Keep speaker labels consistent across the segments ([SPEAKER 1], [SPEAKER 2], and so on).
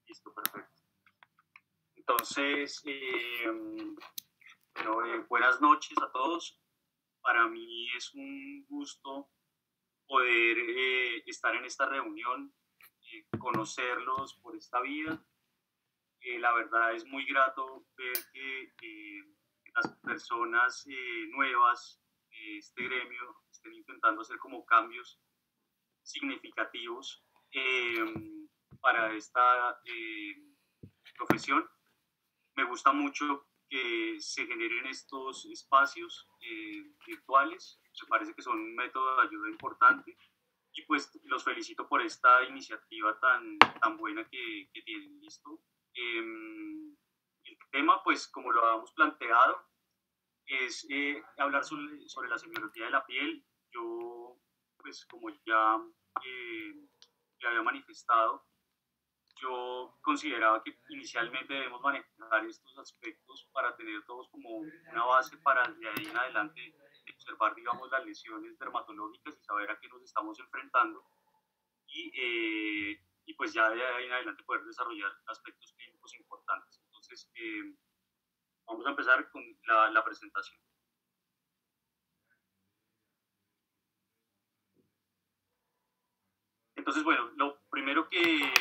[SPEAKER 1] Listo, perfecto. Entonces, buenas noches a todos. Para mí es un gusto poder estar en esta reunión, conocerlos por esta vía. La verdad es muy grato ver que las personas nuevas de este gremio estén intentando hacer como cambios significativos para esta profesión. Me gusta mucho que se generen estos espacios virtuales. Me parece que son un método de ayuda importante y pues los felicito por esta iniciativa tan buena que tienen. ¿Listo? El tema, pues como lo habíamos planteado, es hablar sobre la semiología de la piel. Yo, pues como ya había manifestado, yo consideraba que inicialmente debemos manejar estos aspectos para tener todos como una base para de ahí en adelante observar, digamos, las lesiones dermatológicas y saber a qué nos estamos enfrentando y pues ya de ahí en adelante poder desarrollar aspectos clínicos importantes. Entonces, vamos a empezar con la presentación. Entonces, bueno, lo primero que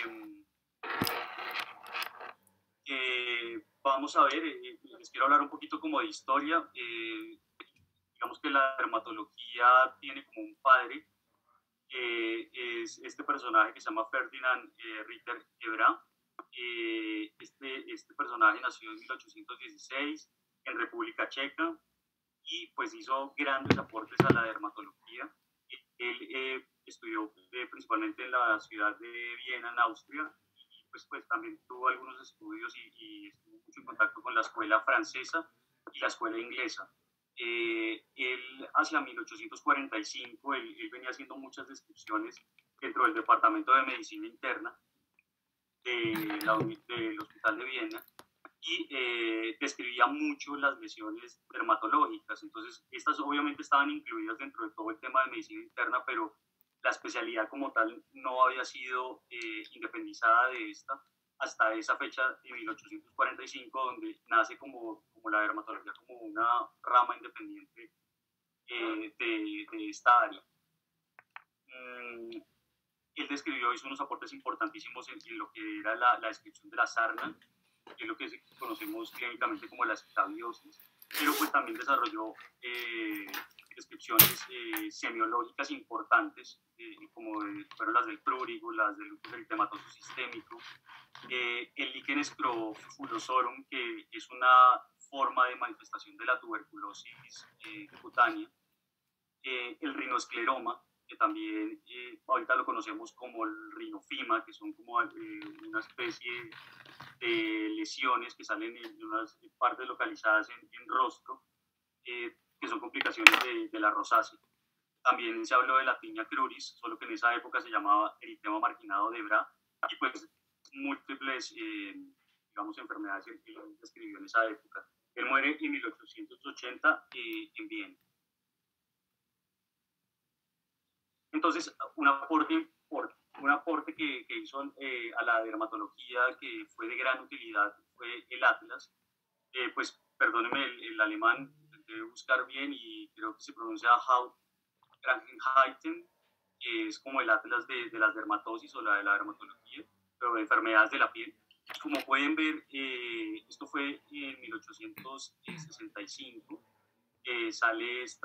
[SPEAKER 1] vamos a ver, les quiero hablar un poquito como de historia. Digamos que la dermatología tiene como un padre, es este personaje que se llama Ferdinand Ritter Gebra. Este personaje nació en 1816 en República Checa y pues hizo grandes aportes a la dermatología. Él estudió principalmente en la ciudad de Viena, en Austria, y pues también tuvo algunos estudios y estuvo mucho en contacto con la escuela francesa y la escuela inglesa. Él hacia 1845, él venía haciendo muchas descripciones dentro del Departamento de Medicina Interna del Hospital de Viena y describía mucho las lesiones dermatológicas. Entonces, estas obviamente estaban incluidas dentro de todo el tema de medicina interna, pero la especialidad como tal no había sido independizada de esta hasta esa fecha de 1845, donde nace como la dermatología como una rama independiente de esta área. Él describió, hizo unos aportes importantísimos en lo que era la descripción de la sarna, que es lo que conocemos clínicamente como la escabiosis, pero pues también desarrolló descripciones semiológicas importantes, como fueron las del prurigo, las del lupus eritematoso sistémico, el lichen scrofulosorum, que es una forma de manifestación de la tuberculosis cutánea, el rinoscleroma, que también ahorita lo conocemos como el rinofima, que son como una especie de lesiones que salen en unas partes localizadas en rostro, que son complicaciones de la rosácea. También se habló de la tinea cruris, solo que en esa época se llamaba eritema marginado de Bra, y pues múltiples, digamos, enfermedades que él describió en esa época. Él muere en 1880 en Viena. Entonces, un aporte que hizo a la dermatología que fue de gran utilidad fue el Atlas. Pues, perdónenme el alemán, intenté buscar bien y creo que se pronuncia Haut-Krankheiten, que es como el Atlas de las dermatosis o de la dermatología, pero de enfermedades de la piel. Y como pueden ver, esto fue en 1865, sale este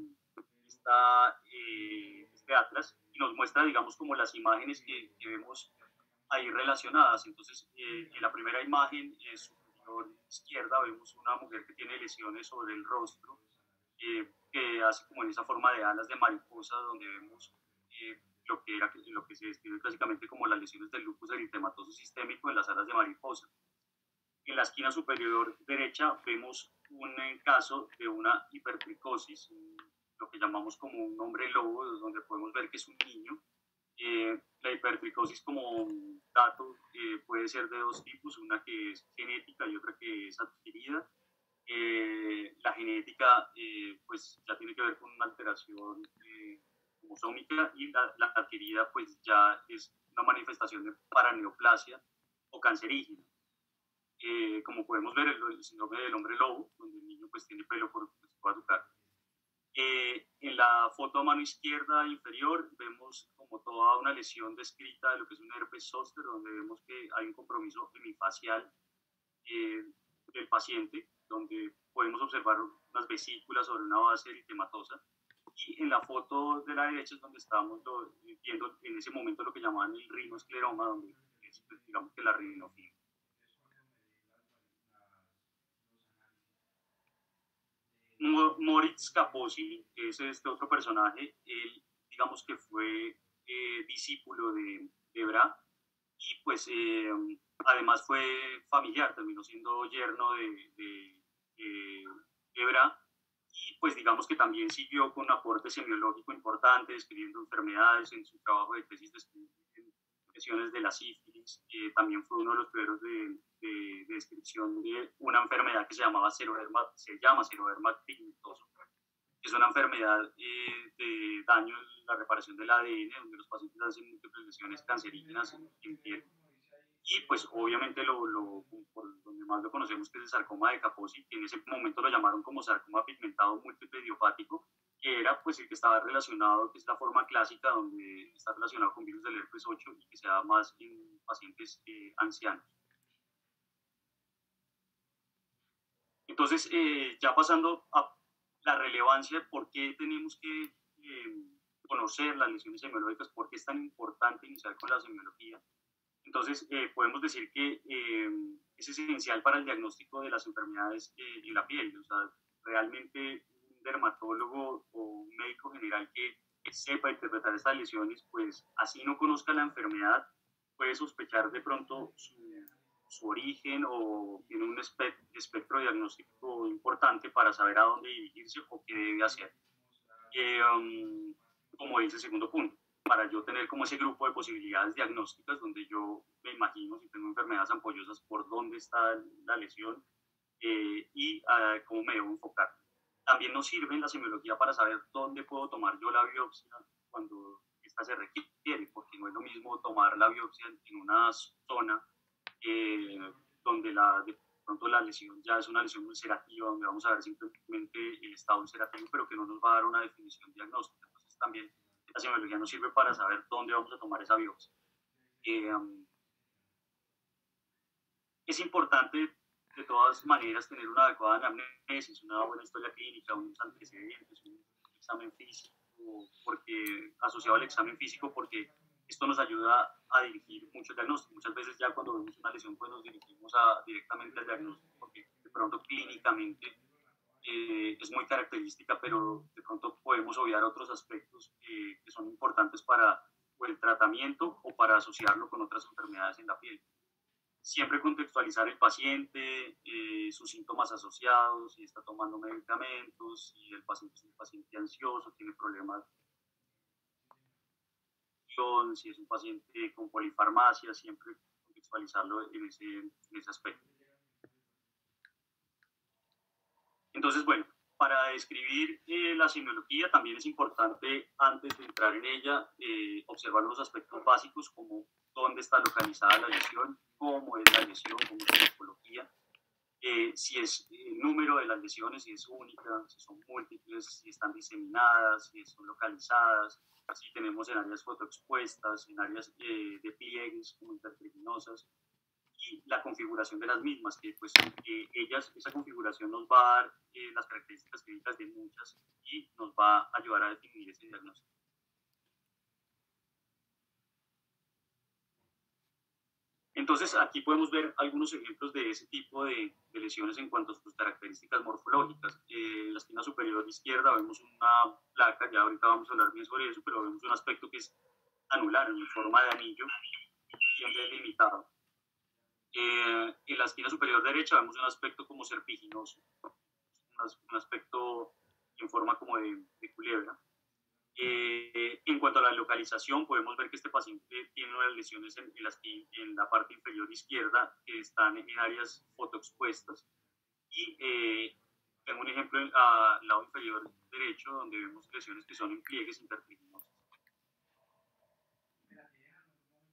[SPEAKER 1] Atlas y nos muestra, digamos, como las imágenes que vemos ahí relacionadas. Entonces, en la primera imagen superior izquierda vemos una mujer que tiene lesiones sobre el rostro, que hace como en esa forma de alas de mariposa, donde vemos lo que se describe clásicamente como las lesiones del lupus eritematoso sistémico en las alas de mariposa. En la esquina superior derecha vemos un caso de una hipertricosis, lo que llamamos como un hombre lobo, donde podemos ver que es un niño. La hipertricosis, como dato, puede ser de dos tipos, una que es genética y otra que es adquirida. La genética pues ya tiene que ver con una alteración cromosómica y la adquirida pues ya es una manifestación de paraneoplasia, o cancerígena. Como podemos ver, el síndrome del hombre lobo, donde el niño pues tiene pelo por toda su cara. En la foto a mano izquierda inferior vemos como toda una lesión descrita de lo que es un herpes zóster, donde vemos que hay un compromiso hemifacial del paciente, donde podemos observar unas vesículas sobre una base eritematosa. Y en la foto de la derecha es donde estábamos viendo en ese momento lo que llamaban el rinoscleroma, donde es, pues, digamos que la rinofibra. Moritz Kaposi, que es este otro personaje, él digamos que fue discípulo de Bra y pues además fue familiar, terminó siendo yerno de Bra y pues digamos que también siguió con un aporte semiológico importante, describiendo enfermedades en su trabajo de tesis, lesiones de la sífilis, también fue uno de los primeros de descripción de una enfermedad que se llama seroderma pigmentoso, que es una enfermedad de daño en la reparación del ADN, donde los pacientes hacen múltiples lesiones cancerígenas en piel. Y pues obviamente por donde más lo conocemos, que es el sarcoma de Kaposi, que en ese momento lo llamaron como sarcoma pigmentado múltiple idiopático, que era pues el que estaba relacionado, que es la forma clásica donde está relacionado con virus del herpes 8 y que se da más en pacientes ancianos. Entonces, ya pasando a la relevancia de por qué tenemos que conocer las lesiones semiológicas, por qué es tan importante iniciar con la semiología. Entonces, podemos decir que es esencial para el diagnóstico de las enfermedades en la piel. O sea, realmente un dermatólogo o un médico general que sepa interpretar estas lesiones, pues así no conozca la enfermedad, puede sospechar de pronto su origen o tiene un espectro diagnóstico importante para saber a dónde dirigirse o qué debe hacer. Como dice el segundo punto, para yo tener como ese grupo de posibilidades diagnósticas donde yo me imagino si tengo enfermedades ampollosas por dónde está la lesión y cómo me debo enfocar. También nos sirve en la semiología para saber dónde puedo tomar yo la biopsia cuando esta se requiere, porque no es lo mismo tomar la biopsia en una zona donde de pronto la lesión ya es una lesión ulcerativa, donde vamos a ver simplemente el estado ulcerativo, pero que no nos va a dar una definición diagnóstica. Entonces también la semiología nos sirve para saber dónde vamos a tomar esa biopsia. Es importante de todas maneras tener una adecuada anamnesis, una buena historia clínica, unos antecedentes, un examen físico, porque, asociado al examen físico, porque esto nos ayuda a dirigir mucho el diagnóstico. Muchas veces ya cuando vemos una lesión pues nos dirigimos directamente al diagnóstico, porque de pronto clínicamente es muy característica, pero de pronto podemos obviar otros aspectos que son importantes para o el tratamiento o para asociarlo con otras enfermedades en la piel. Siempre contextualizar el paciente, sus síntomas asociados, si está tomando medicamentos, si el paciente es un paciente ansioso, tiene problemas, si es un paciente con polifarmacia, siempre contextualizarlo en ese aspecto. Entonces, bueno, para describir la semiología también es importante, antes de entrar en ella, observar los aspectos básicos como dónde está localizada la lesión, cómo es la lesión, cómo es la morfología, si es el número de las lesiones, si es única, si son múltiples, si están diseminadas, si son localizadas, si tenemos en áreas fotoexpuestas, en áreas de pliegues como intertriginosas, y la configuración de las mismas, que pues esa configuración nos va a dar las características clínicas de muchas y nos va a ayudar a definir ese diagnóstico. Entonces, aquí podemos ver algunos ejemplos de ese tipo de lesiones en cuanto a sus características morfológicas. En la esquina superior izquierda vemos una placa, ya ahorita vamos a hablar bien sobre eso, pero vemos un aspecto que es anular, en forma de anillo, bien delimitado. En la esquina superior derecha vemos un aspecto como serpiginoso, un aspecto en forma como de culebra. En cuanto a la localización, podemos ver que este paciente tiene unas lesiones en la parte inferior izquierda que están en áreas fotoexpuestas. Y tengo un ejemplo al lado inferior derecho donde vemos lesiones que son en pliegues intertriginosas.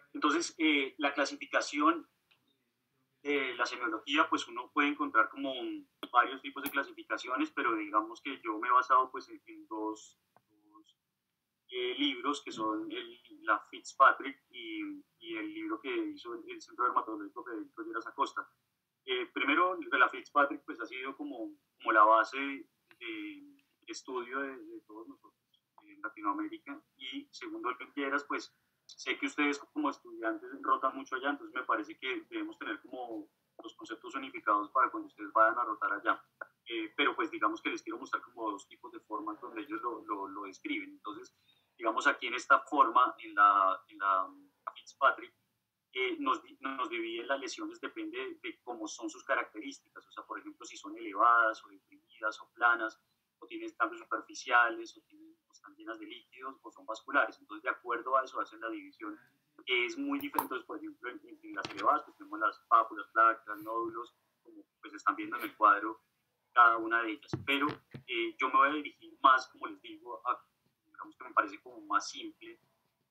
[SPEAKER 1] Entonces, la clasificación de la semiología, pues uno puede encontrar como varios tipos de clasificaciones, pero digamos que yo me he basado pues en dos libros que son la Fitzpatrick y el libro que hizo el Centro Dermatológico Federico Lleras Acosta. Primero, de la Fitzpatrick pues ha sido como la base de estudio de todos nosotros en Latinoamérica, y segundo, el Lleras, pues sé que ustedes como estudiantes rotan mucho allá, entonces me parece que debemos tener como los conceptos unificados para cuando ustedes vayan a rotar allá. Pero pues digamos que les quiero mostrar como dos tipos de formas donde ellos lo describen. Entonces, digamos aquí en esta forma, en la Fitzpatrick, nos dividen las lesiones, depende de cómo son sus características, o sea, por ejemplo, si son elevadas o deprimidas o planas, o tienen cambios superficiales, o están llenas de líquidos, o son vasculares. Entonces, de acuerdo a eso, hacen la división, que es muy diferente. Entonces, por ejemplo, en las elevadas, pues tenemos las pápulas, placas, nódulos, como pues están viendo en el cuadro, cada una de ellas. Pero yo me voy a dirigir más, como les digo, a, digamos que me parece como más simple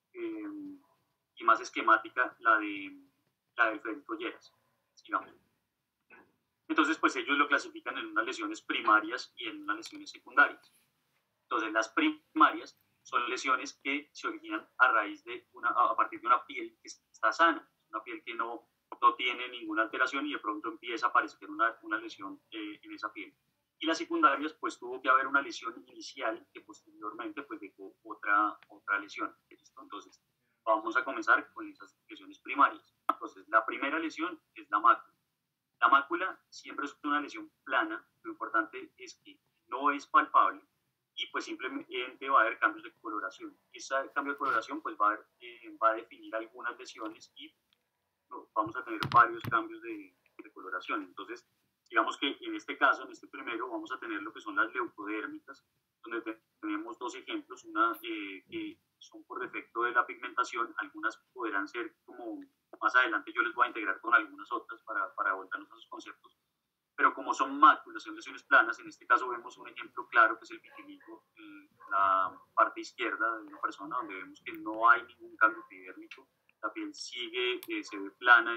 [SPEAKER 1] y más esquemática, la del Frederico Lleras, digamos. Entonces, pues ellos lo clasifican en unas lesiones primarias y en unas lesiones secundarias. Entonces, las primarias son lesiones que se originan a partir de una piel que está sana, una piel que no tiene ninguna alteración y de pronto empieza a aparecer una lesión en esa piel. Y las secundarias, pues tuvo que haber una lesión inicial que posteriormente pues dejó otra lesión. ¿Listo? Entonces, vamos a comenzar con esas lesiones primarias. Entonces, la primera lesión es la mácula. La mácula siempre es una lesión plana, lo importante es que no es palpable y pues simplemente va a haber cambios de coloración. Ese cambio de coloración pues va a definir algunas lesiones y vamos a tener varios cambios de coloración. Entonces, digamos que en este caso, en este primero, vamos a tener lo que son las leucodérmicas, donde tenemos dos ejemplos, una que son por defecto de la pigmentación, algunas podrán ser como más adelante yo les voy a integrar con algunas otras para volvernos a esos conceptos, pero como son máculas, son lesiones planas, en este caso vemos un ejemplo claro que es el vitiligo en la parte izquierda de una persona, donde vemos que no hay ningún cambio epidérmico, la piel sigue, se ve plana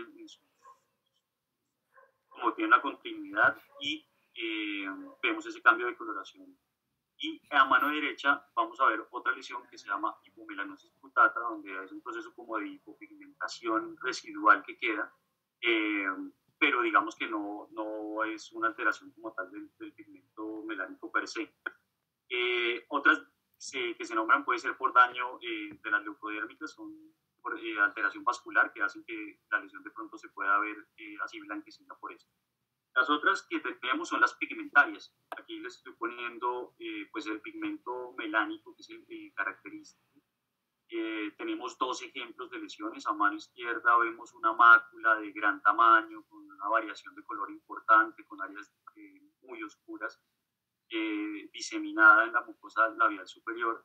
[SPEAKER 1] como tiene una continuidad y vemos ese cambio de coloración. Y a mano derecha vamos a ver otra lesión que se llama hipomelanosis cutata, donde es un proceso como de hipopigmentación residual que queda, eh, pero digamos que no es una alteración como tal del pigmento melánico per se. Otras que se nombran puede ser por daño de las leucodérmicas, son por alteración vascular, que hacen que la lesión de pronto se pueda ver así blanquecina por eso. Las otras que tenemos son las pigmentarias. Aquí les estoy poniendo pues el pigmento melánico, que es el característico. Tenemos dos ejemplos de lesiones. A mano izquierda vemos una mácula de gran tamaño, con una variación de color importante, con áreas muy oscuras, diseminada en la mucosa labial superior,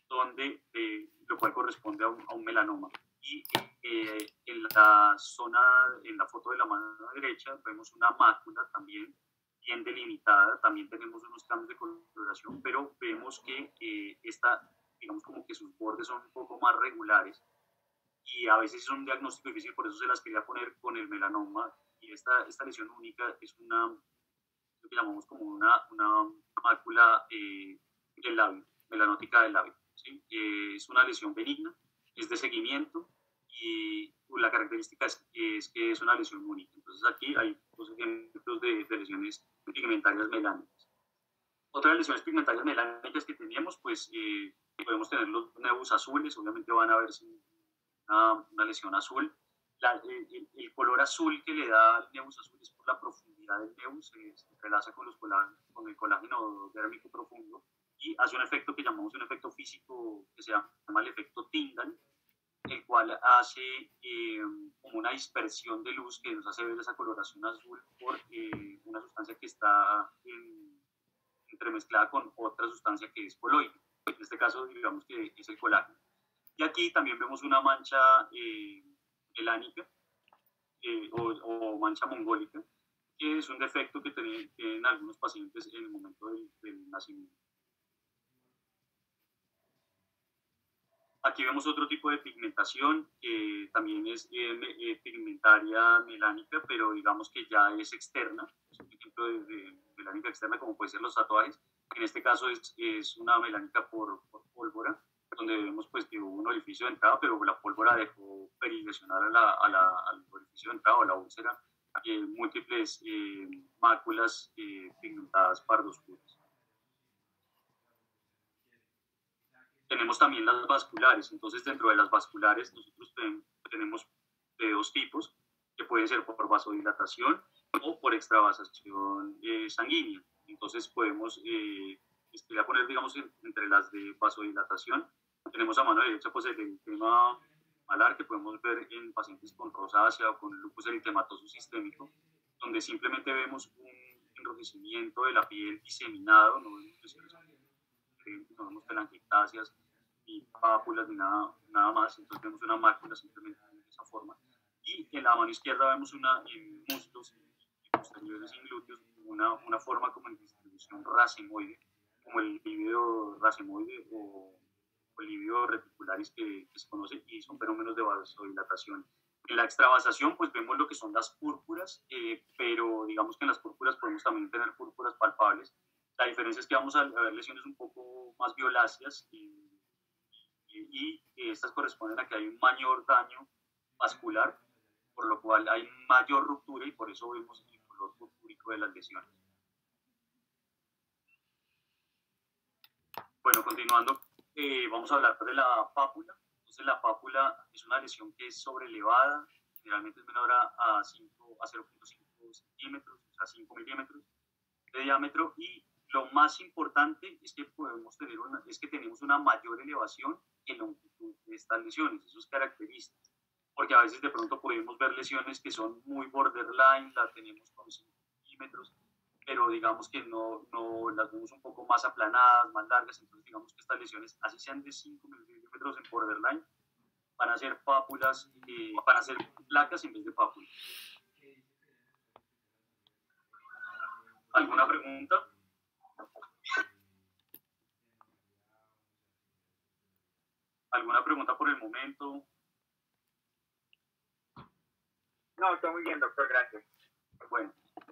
[SPEAKER 1] lo cual corresponde a un melanoma. Y en la zona, en la foto de la mano derecha, vemos una mácula también bien delimitada, también tenemos unos cambios de coloración, pero vemos que digamos como que sus bordes son un poco más regulares y a veces es un diagnóstico difícil, por eso se las quería poner con el melanoma. Y esta lesión única es lo que llamamos como una mácula del labio, melanótica del labio. ¿Sí? Es una lesión benigna, es de seguimiento y la característica es que es una lesión única. Entonces aquí hay dos ejemplos de lesiones pigmentarias melánicas. Otras lesiones pigmentarias melánicas que teníamos, pues podemos tener los nebus azules, obviamente van a verse una lesión azul. El color azul que le da al nebus azul es por la profundidad del nebus, se entrelaza con el colágeno dérmico profundo y hace un efecto que llamamos un efecto físico que se llama el efecto Tyndall, el cual hace como una dispersión de luz que nos hace ver esa coloración azul por una sustancia que está entremezclada con otra sustancia que es coloide. En este caso, digamos que es el colágeno. Y aquí también vemos una mancha melánica o mancha mongólica, que es un defecto que tienen algunos pacientes en el momento del nacimiento. Aquí vemos otro tipo de pigmentación que también es pigmentaria melánica, pero digamos que ya es externa. Es un ejemplo de melánica externa, como pueden ser los tatuajes. En este caso es una melánica por pólvora, donde vemos pues que hubo un orificio de entrada, pero la pólvora dejó perilesionar al orificio de entrada o a la úlcera múltiples máculas pigmentadas pardo-oscuras. Tenemos también las vasculares, entonces dentro de las vasculares nosotros tenemos de dos tipos, que pueden ser por vasodilatación o por extravasación sanguínea. Entonces podemos, voy a poner digamos entre las de vasodilatación, tenemos a mano derecha pues el eritema malar que podemos ver en pacientes con rosácea o con lupus eritematoso sistémico, donde simplemente vemos un enrojecimiento de la piel diseminado, no vemos lesiones, no vemos telangiectasias, ni pápulas, ni nada más. Entonces vemos una mácula simplemente de esa forma. Y en la mano izquierda vemos en muslos posteriores y glúteos una forma como en distribución racemoide, como el lívido racemoide o el lívido reticularis que se conoce, y son fenómenos de vasodilatación. En la extravasación pues vemos lo que son las púrpuras, pero digamos que en las púrpuras podemos también tener púrpuras palpables. La diferencia es que vamos a ver lesiones un poco más violáceas y estas corresponden a que hay un mayor daño vascular, por lo cual hay mayor ruptura y por eso vemos el color purpúrico de las lesiones. Bueno, continuando, vamos a hablar de la pápula. Entonces la pápula es una lesión que es sobrelevada, generalmente es menor a 0.5 centímetros, o sea 5 milímetros de diámetro, y lo más importante es que tenemos una mayor elevación en longitud de estas lesiones. Eso es característico, porque a veces de pronto podemos ver lesiones que son muy borderline, la tenemos con 5 milímetros, pero digamos que no las vemos un poco más aplanadas, más largas. Entonces digamos que estas lesiones, así sean de 5 milímetros en borderline, van a ser pápulas, van a ser placas en vez de pápulas. ¿Alguna pregunta? ¿Alguna pregunta por el momento?
[SPEAKER 2] No, está muy bien, doctor, gracias.
[SPEAKER 1] Bueno,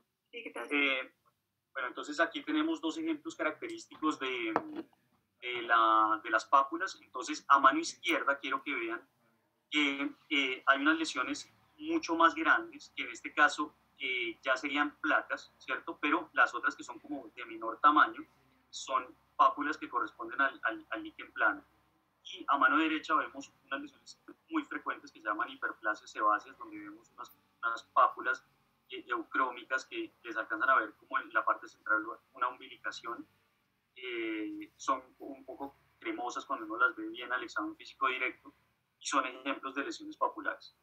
[SPEAKER 1] bueno, entonces aquí tenemos dos ejemplos característicos de las pápulas. Entonces, a mano izquierda quiero que vean que hay unas lesiones mucho más grandes, que en este caso ya serían placas, ¿cierto? Pero las otras que son como de menor tamaño son pápulas que corresponden al líquen plano. Y a mano derecha vemos unas lesiones muy frecuentes que se llaman hiperplasias sebáceas, donde vemos unas pápulas eucrómicas que se alcanzan a ver como en la parte central una umbilicación. Son un poco cremosas cuando uno las ve bien al examen físico directo, y son ejemplos de lesiones papulares.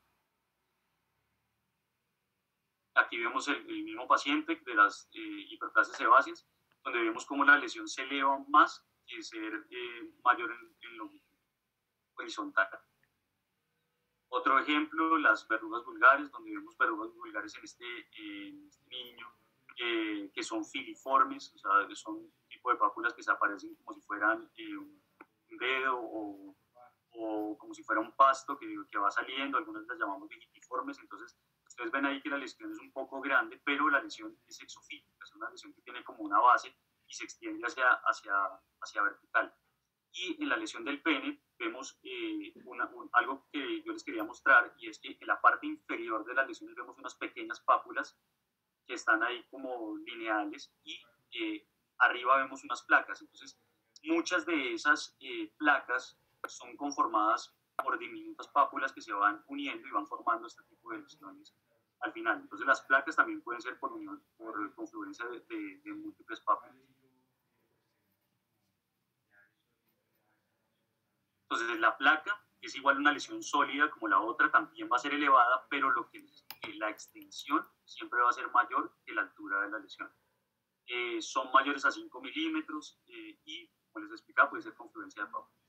[SPEAKER 1] Aquí vemos el mismo paciente de las hiperplasias sebáceas, donde vemos cómo la lesión se eleva más que ser mayor en longitud horizontal. Otro ejemplo, las verrugas vulgares, donde vemos verrugas vulgares en este niño que son filiformes, o sea, que son un tipo de pápulas que se aparecen como si fueran un dedo o como si fuera un pasto que va saliendo. Algunas las llamamos digitiformes. Entonces ustedes ven ahí que la lesión es un poco grande, pero la lesión es exofílica, es una lesión que tiene como una base y se extiende hacia vertical. Y en la lesión del pene vemos algo que yo les quería mostrar, y es que en la parte inferior de las lesiones vemos unas pequeñas pápulas que están ahí como lineales, y arriba vemos unas placas. Entonces muchas de esas placas son conformadas por diminutas pápulas que se van uniendo y van formando este tipo de lesiones al final. Entonces las placas también pueden ser por confluencia de múltiples pápulas. Entonces la placa es igual a una lesión sólida como la otra, también va a ser elevada, pero la extensión siempre va a ser mayor que la altura de la lesión. Son mayores a 5 milímetros y, como les explicaba, puede ser confluencia de pápulas.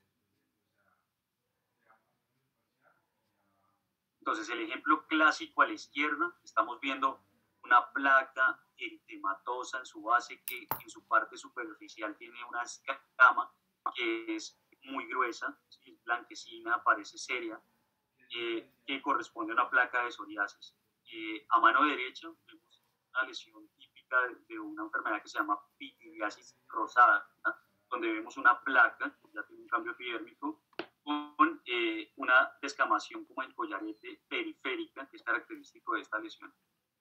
[SPEAKER 1] Entonces el ejemplo clásico a la izquierda, estamos viendo una placa eritematosa en su base, que en su parte superficial tiene una escama que es muy gruesa, ¿sí? blanquecina, parece seria, que corresponde a una placa de psoriasis. A mano derecha vemos una lesión típica de una enfermedad que se llama pitiliasis rosada, ¿no? Donde vemos una placa, ya tiene un cambio epidérmico, con una descamación como en collarete periférica, que es característico de esta lesión.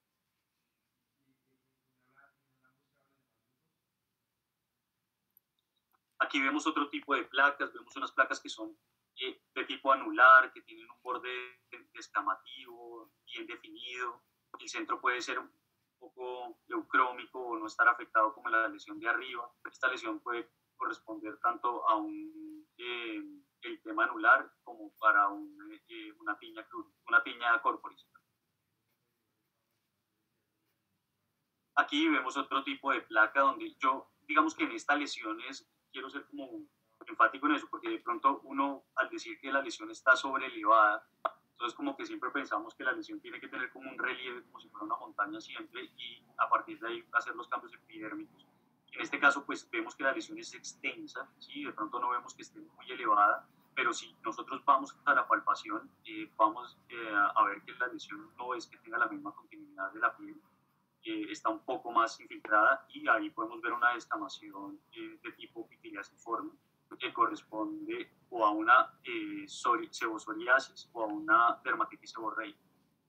[SPEAKER 1] Aquí vemos otro tipo de placas, vemos unas placas que son de tipo anular, que tienen un borde descamativo, bien definido. El centro puede ser un poco eucrómico o no estar afectado como la lesión de arriba. Esta lesión puede corresponder tanto a un eritema anular como para una tiña corporis. Aquí vemos otro tipo de placa donde yo, digamos que en esta lesión quiero ser como enfático en eso, porque de pronto uno, al decir que la lesión está sobrelevada, entonces como que siempre pensamos que la lesión tiene que tener como un relieve, como si fuera una montaña siempre, y a partir de ahí hacer los cambios epidérmicos. En este caso, pues vemos que la lesión es extensa, ¿sí? De pronto no vemos que esté muy elevada, pero si nosotros vamos a la palpación, vamos a ver que la lesión no es que tenga la misma continuidad de la piel, está un poco más infiltrada y ahí podemos ver una descamación de tipo pitiliasiforme que corresponde o a una sebosoriasis o a una dermatitis seborreica.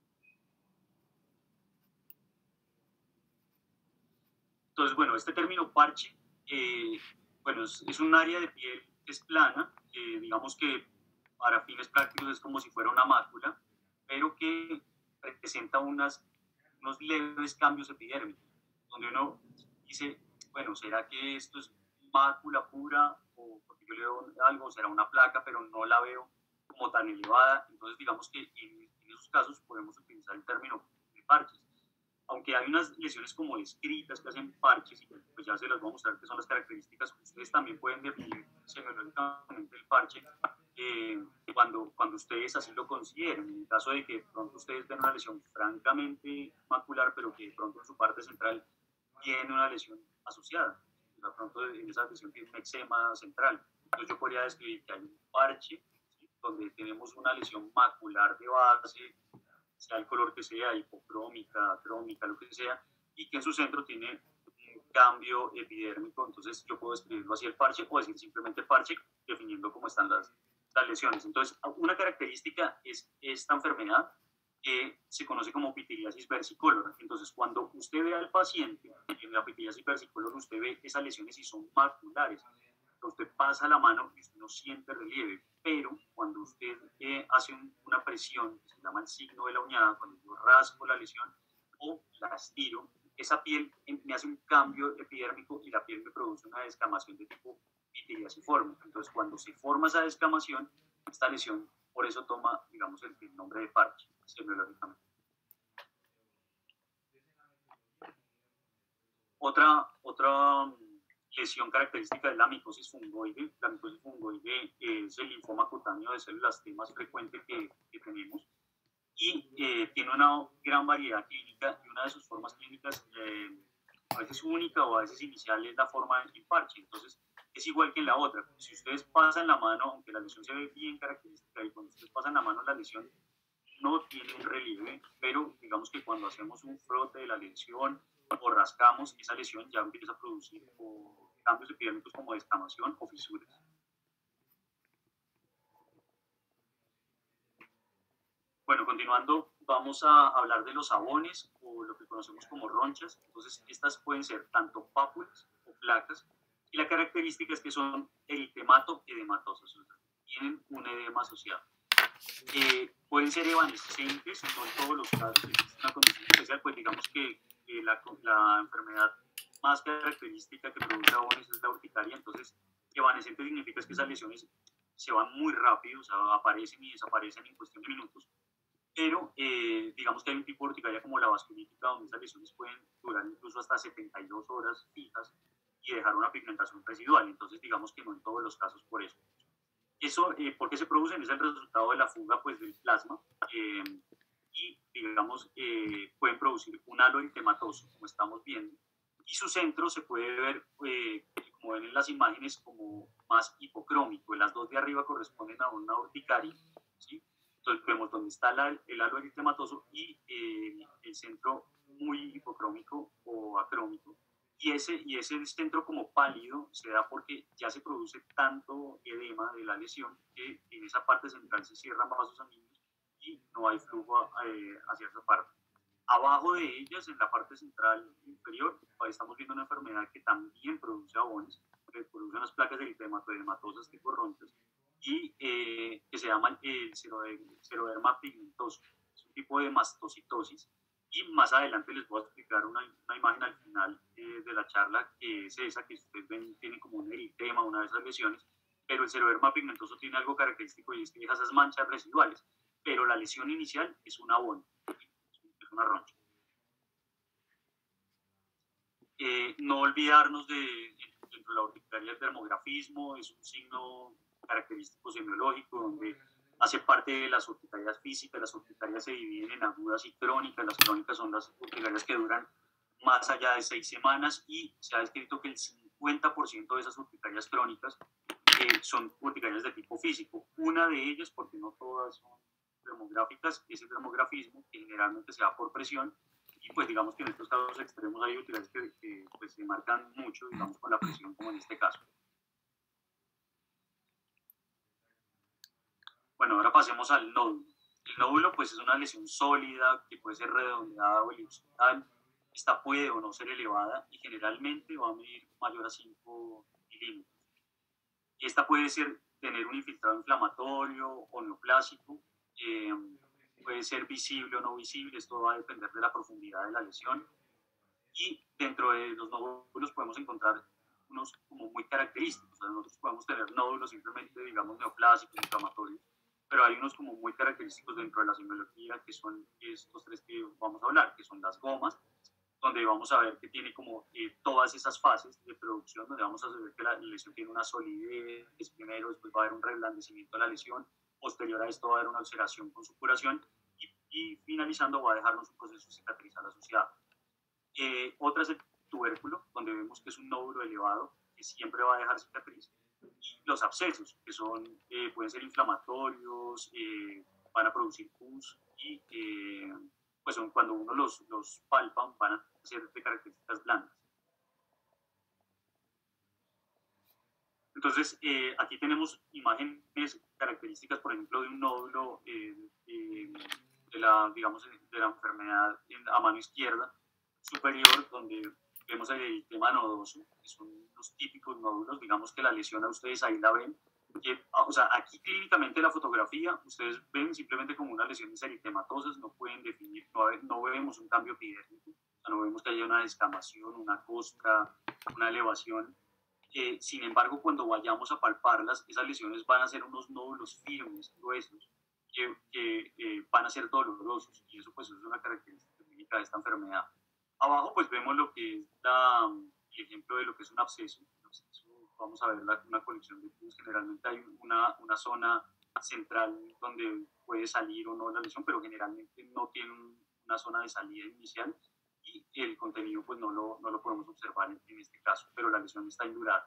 [SPEAKER 1] Entonces, bueno, este término parche, bueno, es un área de piel que es plana, digamos que para fines prácticos es como si fuera una mácula, pero que presenta unos leves cambios epidérmicos, donde uno dice, bueno, ¿será que esto es mácula pura? O porque yo le veo algo, será una placa, pero no la veo como tan elevada. Entonces, digamos que en esos casos podemos utilizar el término de parches. Aunque hay unas lesiones como descritas que hacen parches, y pues ya se las voy a mostrar que son las características, ustedes también pueden definir semiológicamente el parche cuando ustedes así lo consideren. En el caso de que pronto ustedes ven una lesión francamente macular, pero que de pronto en su parte central tiene una lesión asociada. De pronto en esa lesión tiene un eczema central. Entonces yo podría describir que hay un parche, ¿sí? Donde tenemos una lesión macular de base, sea el color que sea, hipocrómica, crómica, lo que sea, y que en su centro tiene un cambio epidérmico. Entonces yo puedo escribirlo así el parche o decir simplemente parche, definiendo cómo están las lesiones. Entonces, una característica es esta enfermedad que se conoce como pitiliasis versicolor. Entonces, cuando usted ve al paciente en la pitiliasis versicolor, usted ve esas lesiones y son maculares. Usted pasa la mano y usted no siente relieve, pero cuando usted hace una presión, que se llama el signo de la uñada, cuando yo rasco la lesión o la estiro, esa piel me hace un cambio epidérmico y la piel me produce una descamación de tipo pitiliasiforme. Entonces, cuando se forma esa descamación, esta lesión, por eso toma, digamos, el nombre de parche, semiológicamente. Otra lesión característica es la micosis fungoide. La micosis fungoide es el linfoma cutáneo de células T más frecuente que tenemos y tiene una gran variedad clínica y una de sus formas clínicas a veces única o a veces inicial es la forma en parche. Entonces es igual que en la otra. Si ustedes pasan la mano, aunque la lesión se ve bien característica y cuando ustedes pasan la mano la lesión no tiene un relieve, pero digamos que cuando hacemos un frote de la lesión o rascamos, esa lesión ya empieza a producir cambios epidérmicos como descamación o fisuras. Bueno, continuando, vamos a hablar de los sabones o lo que conocemos como ronchas. Entonces, estas pueden ser tanto pápulas o placas y la característica es que son eritemato edematosos, o sea, tienen un edema asociado. Pueden ser evanescentes, no en todos los casos, es una condición especial, pues digamos que la enfermedad más característica que produce sabones es la urticaria. Entonces evanescente significa que esas lesiones se van muy rápido, o sea, aparecen y desaparecen en cuestión de minutos, pero digamos que hay un tipo de urticaria como la vasculítica, donde esas lesiones pueden durar incluso hasta 72 horas fijas y dejar una pigmentación residual. Entonces digamos que no en todos los casos por eso. Eso, ¿por qué se producen? Es el resultado de la fuga pues, del plasma y, digamos, pueden producir un halo eritematoso, como estamos viendo. Y su centro se puede ver, como ven en las imágenes, como más hipocrómico. Las dos de arriba corresponden a una urticaria, ¿sí? Entonces vemos donde está el halo eritematoso y el centro muy hipocrómico o acrómico. Y ese centro como pálido se da porque ya se produce tanto edema de la lesión que en esa parte central se cierran vasos sanguíneos y no hay flujo hacia esa parte. Abajo de ellas, en la parte central inferior, estamos viendo una enfermedad que también produce abones, que produce unas placas eritemato-edematosas tipo ronchas, y que se llama el seroderma pigmentoso. Es un tipo de mastocitosis. Y más adelante les voy a explicar una imagen al final de la charla, que es esa que ustedes ven, tiene como un eritema, una de esas lesiones, pero el seroderma pigmentoso tiene algo característico y es que deja esas manchas residuales, pero la lesión inicial es un abono, es una roncha. No olvidarnos dentro de la urticaria el dermografismo, es un signo característico semiológico donde hace parte de las urticarias físicas. Las urticarias se dividen en agudas y crónicas. Las crónicas son las urticarias que duran más allá de 6 semanas y se ha descrito que el 50% de esas urticarias crónicas son urticarias de tipo físico. Una de ellas, porque no todas son dermográficas, es el dermografismo, que generalmente se da por presión. Y pues digamos que en estos casos extremos hay urticarias que pues, se marcan mucho, digamos, con la presión, como en este caso. Bueno, ahora pasemos al nódulo. El nódulo pues es una lesión sólida que puede ser redondeada o elipsoidal. Esta puede o no ser elevada y generalmente va a medir mayor a 5 milímetros. Esta puede tener un infiltrado inflamatorio o neoplásico, puede ser visible o no visible, esto va a depender de la profundidad de la lesión. Y dentro de los nódulos podemos encontrar unos como muy característicos. O sea, nosotros podemos tener nódulos simplemente, digamos, neoplásicos, inflamatorios, pero hay unos como muy característicos dentro de la semiología que son estos tres que vamos a hablar, que son las gomas, donde vamos a ver que tiene como todas esas fases de producción, donde vamos a ver que la lesión tiene una solidez primero, después va a haber un reblandecimiento de la lesión, posterior a esto va a haber una ulceración con supuración y finalizando va a dejarnos un proceso cicatrizal asociado. Otra es el tubérculo, donde vemos que es un nódulo elevado que siempre va a dejar cicatriz. Y los abscesos, que pueden ser inflamatorios, van a producir pus y pues cuando uno los palpa van a ser de características blandas. Entonces, aquí tenemos imágenes características, por ejemplo, de un nódulo digamos, de la enfermedad a mano izquierda superior, donde vemos el eritema nodoso, que son los típicos nódulos. Digamos que la lesión a ustedes ahí la ven. O sea, aquí clínicamente la fotografía, ustedes ven simplemente como una lesión eritematosa, no pueden definir, no vemos un cambio epidérmico, o sea, no vemos que haya una descamación, una costra, una elevación. Sin embargo, cuando vayamos a palparlas, esas lesiones van a ser unos nódulos firmes, gruesos, que van a ser dolorosos, y eso pues es una característica clínica de esta enfermedad. Abajo pues vemos lo que es el ejemplo de lo que es un absceso. Vamos a ver una colección de pus. Generalmente hay una zona central donde puede salir o no la lesión, pero generalmente no tiene una zona de salida inicial y el contenido pues no lo podemos observar en este caso, pero la lesión está indurada.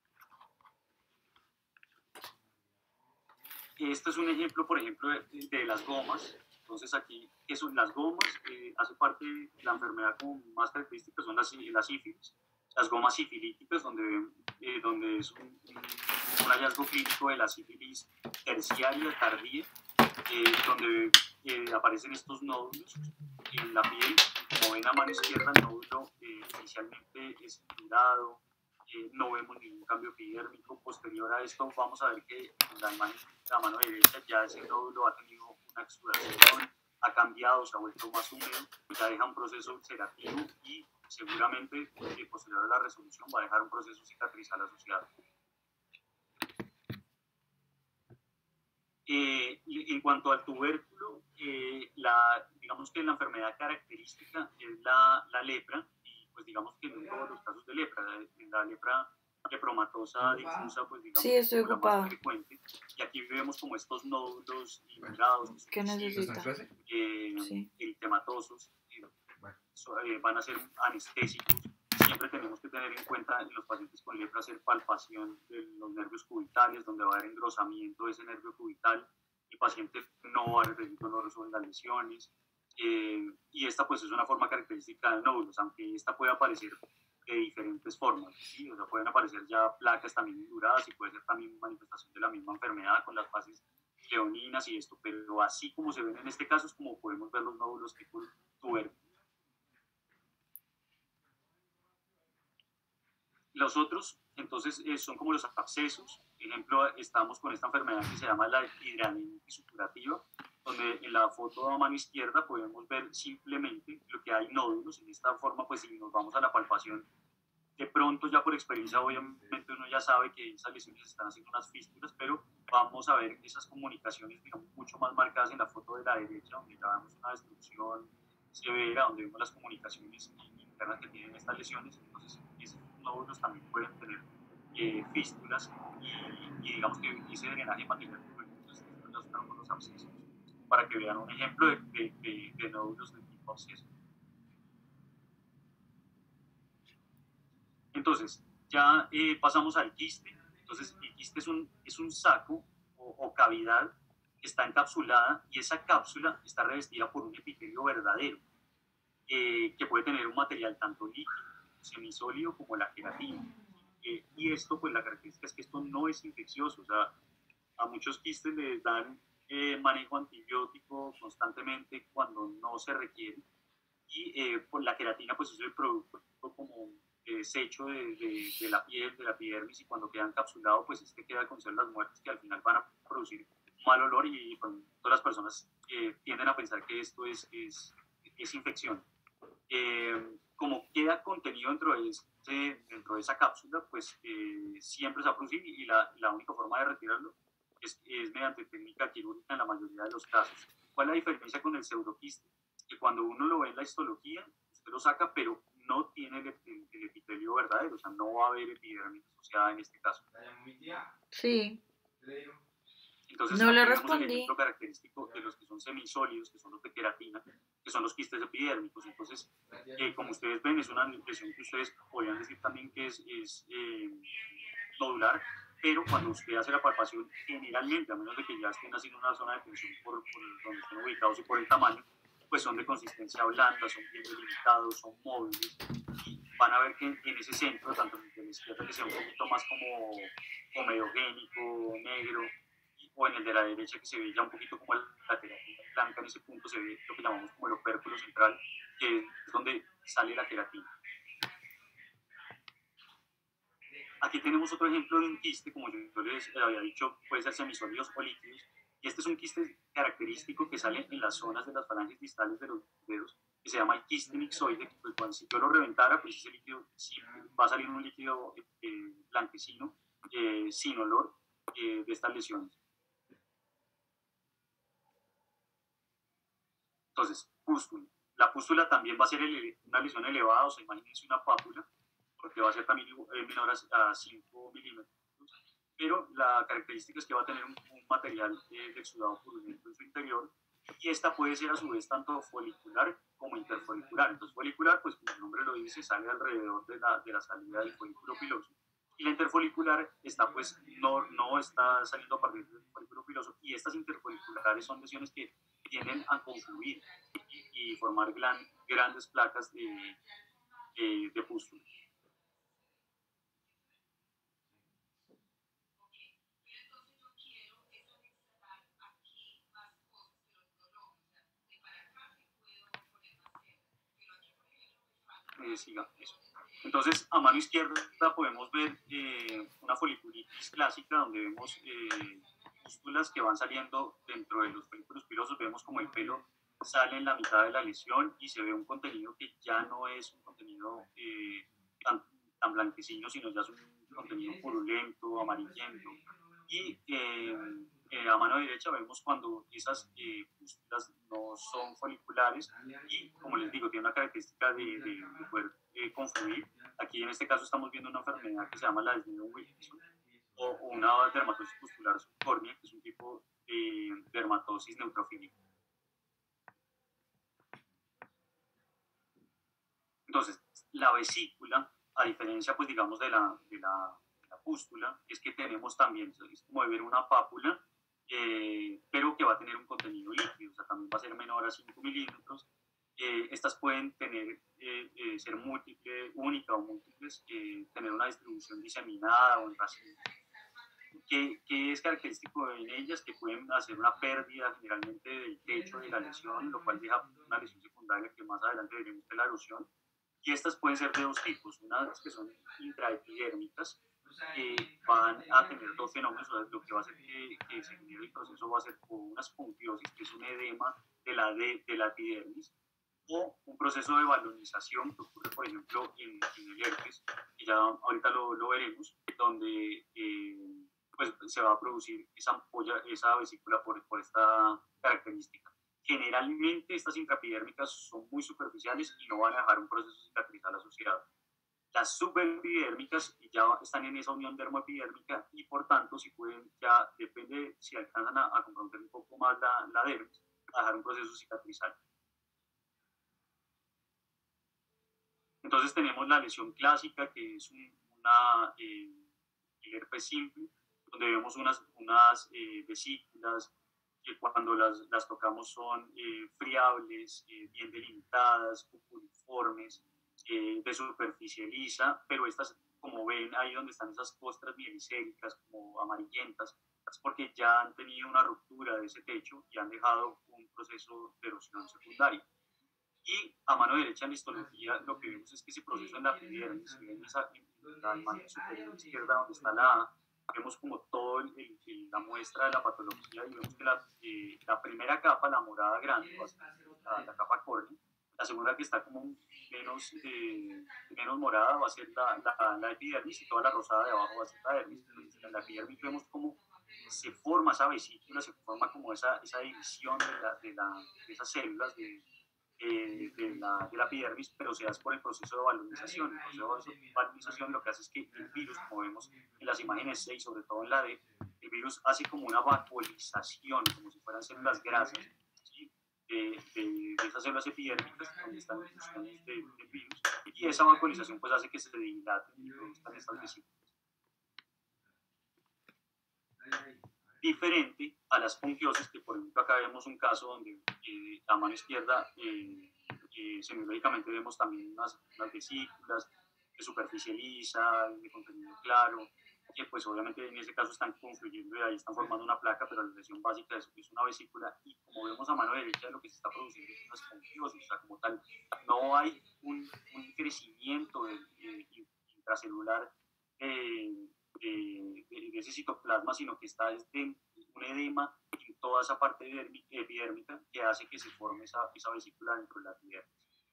[SPEAKER 1] Esto es un ejemplo, por ejemplo, de las gomas. Entonces aquí, ¿qué son las gomas? Hace parte de la enfermedad con más características, son las sífilis. Las gomas sifilíticas, donde es un hallazgo clínico de la sífilis terciaria, tardía, donde aparecen estos nódulos en la piel. Como ven a mano izquierda, el nódulo inicialmente es indurado, no vemos ningún cambio epidérmico. Posterior a esto vamos a ver que en la mano derecha ya ese nódulo ha tenido una exudación, ha cambiado, se ha vuelto más húmedo, ya deja un proceso ulcerativo y seguramente posterior a la resolución va a dejar un proceso cicatrizal asociado. En cuanto al tubérculo, digamos que la enfermedad característica es la lepra, y pues digamos que no en todos los casos de lepra, la lepra lepromatosa difusa, pues digamos
[SPEAKER 3] sí, estoy
[SPEAKER 1] la
[SPEAKER 3] ocupada.
[SPEAKER 1] más frecuente, y aquí vemos como estos nódulos indurados,
[SPEAKER 3] ¿Qué necesita?
[SPEAKER 1] eritematosos, van a ser anestésicos, siempre tenemos que tener en cuenta en los pacientes con lepra hacer palpación de los nervios cubitales, donde va a haber engrosamiento de ese nervio cubital. El paciente no va a repetir dolores sobre las lesiones. Y esta pues es una forma característica de nódulos, aunque esta puede aparecer de diferentes formas, ¿sí? O sea, pueden aparecer ya placas también induradas y puede ser también manifestación de la misma enfermedad con las fases leoninas y esto, pero así como se ven en este caso es como podemos ver los nódulos tipo tubérculo. Los otros, entonces, son como los abscesos. Por ejemplo, estamos con esta enfermedad que se llama la hidradenitis supurativa, donde en la foto a mano izquierda podemos ver simplemente lo que hay nódulos. En esta forma, pues si nos vamos a la palpación, de pronto ya por experiencia obviamente uno ya sabe que esas lesiones están haciendo unas fístulas, pero vamos a ver esas comunicaciones, digamos, mucho más marcadas en la foto de la derecha, donde ya vemos una destrucción severa, donde vemos las comunicaciones internas que tienen estas lesiones. Entonces esos nódulos también pueden tener fístulas y digamos que ese drenaje material pues, está relacionado con los abscesos, para que vean un ejemplo de nódulos de tipo absceso. Entonces, ya pasamos al quiste. Entonces, el quiste es un saco o cavidad que está encapsulada y esa cápsula está revestida por un epitelio verdadero que puede tener un material tanto líquido, semisólido como la queratina. Y esto, pues la característica es que esto no es infeccioso. O sea, a muchos quistes les dan manejo antibiótico constantemente cuando no se requiere. Y pues la queratina pues es el producto como desecho de la piel, de la epidermis, y cuando queda encapsulado pues este queda con células muertas que al final van a producir mal olor y pues, todas las personas tienden a pensar que esto es infección. Como queda contenido dentro de esa cápsula, pues siempre se va a producir y la única forma de retirarlo es mediante técnica quirúrgica en la mayoría de los casos. ¿Cuál es la diferencia con el pseudoquiste? Que cuando uno lo ve en la histología, usted lo saca, pero no tiene el epitelio verdadero, o sea, no va a haber epidermis asociada en este caso.
[SPEAKER 3] Sí.
[SPEAKER 1] Entonces,
[SPEAKER 3] no
[SPEAKER 1] aquí
[SPEAKER 3] le
[SPEAKER 1] vemos
[SPEAKER 3] respondí.
[SPEAKER 1] el ejemplo característico de los que son semisólidos, que son los de queratina, que son los quistes epidérmicos. Entonces, como ustedes ven, es una lesión que ustedes podrían decir también que es nodular, pero cuando usted hace la palpación, generalmente, a menos de que ya estén haciendo una zona de tensión por donde estén ubicados y por el tamaño, pues son de consistencia blanda, son bien delimitados, son móviles, y van a ver que en ese centro, tanto en el de la izquierda, que sea un poquito más como medogénico, negro, o en el de la derecha, que se ve ya un poquito como la queratina blanca. En ese punto se ve lo que llamamos como el opérculo central, que es donde sale la queratina. Aquí tenemos otro ejemplo de un quiste, como yo les había dicho, puede ser semisólidos o líquidos. Y este es un quiste característico que sale en las zonas de las falanges distales de los dedos, que se llama el quiste mixoide. Pues cuando si yo lo reventara, pues ese líquido sí, va a salir un líquido blanquecino, sin olor, de estas lesiones. Entonces, pústula. La pústula también va a ser una lesión elevada, o sea, imagínense una pápula, porque va a ser también menor a 5 milímetros, pero la característica es que va a tener un material de exudado purulento en su interior, y esta puede ser a su vez tanto folicular como interfolicular. Entonces, folicular, pues como el nombre lo dice, sale alrededor de la salida del folículo piloso, y la interfolicular está, pues, no está saliendo a partir del folículo piloso, y estas interfoliculares son lesiones que tienden a confluir y formar grandes placas de pústula. Siga eso. Entonces, a mano izquierda podemos ver una foliculitis clásica, donde vemos pústulas que van saliendo dentro de los folículos pilosos. Vemos como el pelo sale en la mitad de la lesión y se ve un contenido que ya no es un contenido tan blanquecino, sino ya es un contenido purulento, amarillento. Y a mano derecha vemos cuando esas pústulas no son foliculares y, como les digo, tiene una característica de poder confluir. Aquí en este caso estamos viendo una enfermedad que se llama la Desnido-Wilkinson o una dermatosis pustular subcórnea, que es un tipo de dermatosis neutrofílica. Entonces, la vesícula a diferencia, pues digamos, de la pústula, es que tenemos también, es como de ver una pápula, pero que va a tener un contenido líquido, o sea, también va a ser menor a 5 milímetros. Estas pueden tener, ser única o múltiples, tener una distribución diseminada o en racimos. ¿Qué es característico en ellas? Que pueden hacer una pérdida generalmente del techo de la lesión, lo cual deja una lesión secundaria que más adelante veremos que es la erosión. Y estas pueden ser de dos tipos, unas que son intraepidérmicas, que van a tener dos fenómenos, lo que va a hacer que se genere el proceso va a ser una esponquiosis, que es un edema de la epidermis, o un proceso de balonización que ocurre, por ejemplo, en el herpes, que ya ahorita lo veremos, donde pues se va a producir esa ampolla, esa vesícula por esta característica. Generalmente estas intraepidérmicas son muy superficiales y no van a dejar un proceso cicatrizal asociado. Las subepidérmicas ya están en esa unión dermoepidérmica y por tanto si pueden, ya depende si alcanzan a comprometer un poco más la dermis, a dejar un proceso cicatrizal. Entonces tenemos la lesión clásica, que es el herpes simple, donde vemos unas vesículas que cuando las tocamos son friables, bien delimitadas, cupuliformes, de superficie lisa, pero estas, como ven ahí donde están esas costras mielicéricas como amarillentas, es porque ya han tenido una ruptura de ese techo y han dejado un proceso de erosión secundaria. Y a mano derecha en histología lo que vemos es que ese proceso en la epidermis, en la mano superior izquierda donde está la A, vemos como toda la muestra de la patología y vemos que la primera capa, la morada grande, va a ser la capa córnea. La segunda, que está como menos morada, va a ser la epidermis, y toda la rosada de abajo va a ser la dermis. Entonces, en la epidermis vemos cómo se forma esa vesícula, se forma como esa división de esas células de la epidermis, pero se hace por el proceso de balonización. El proceso de balonización lo que hace es que el virus, como vemos en las imágenes C y sobre todo en la D, el virus hace como una vaporización, como si fueran células grasas, ¿sí? de esas células epidérmicas donde están las funciones del virus, y esa vaporización pues hace que se dilaten y produzcan estas vesículas. Diferente a las esponquiosis, que por ejemplo acá vemos un caso donde la mano izquierda semiológicamente vemos también unas vesículas de superficie lisa, de contenido claro, que pues obviamente en ese caso están confluyendo y ahí están formando una placa, pero la lesión básica es una vesícula, y como vemos a mano derecha lo que se está produciendo es una esponquiosis, o sea, como tal, no hay un crecimiento intracelular de ese citoplasma, sino que está un edema en toda esa parte epidérmica que hace que se forme esa vesícula dentro de la epidermis.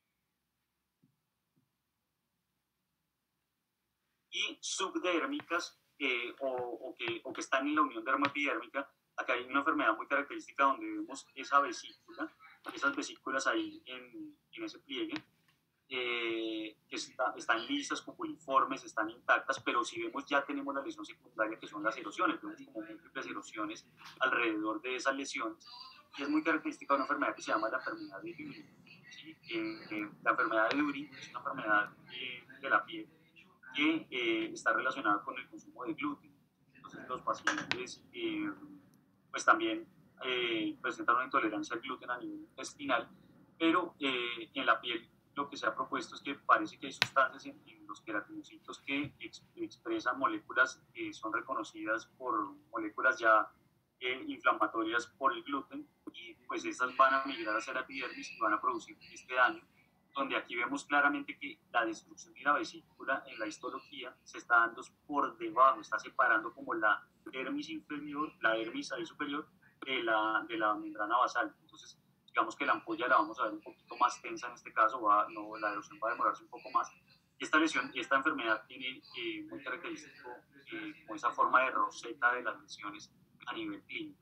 [SPEAKER 1] Y subdérmicas o que están en la unión dermoepidérmica, acá hay una enfermedad muy característica donde vemos esa vesícula, esas vesículas ahí en ese pliegue, que están lisas, cupuliformes, están intactas, pero si vemos ya tenemos la lesión secundaria, que son las erosiones, vemos como múltiples erosiones alrededor de esas lesiones, y es muy característica de una enfermedad que se llama la enfermedad de Dury. ¿Sí? La enfermedad de Dury es una enfermedad de la piel que está relacionada con el consumo de gluten. Entonces los pacientes pues también presentan una intolerancia al gluten a nivel intestinal, pero en la piel lo que se ha propuesto es que parece que hay sustancias en los queratinocitos que expresan moléculas que son reconocidas por moléculas ya inflamatorias por el gluten, y pues estas van a migrar hacia la epidermis y van a producir este daño, donde aquí vemos claramente que la destrucción de la vesícula en la histología se está dando por debajo, está separando como la dermis inferior, la dermis ahí superior de la membrana basal. Entonces, digamos que la ampolla la vamos a ver un poquito más tensa en este caso, la erosión va a demorarse un poco más. Esta lesión y esta enfermedad tiene muy característico como esa forma de roseta de las lesiones a nivel clínico.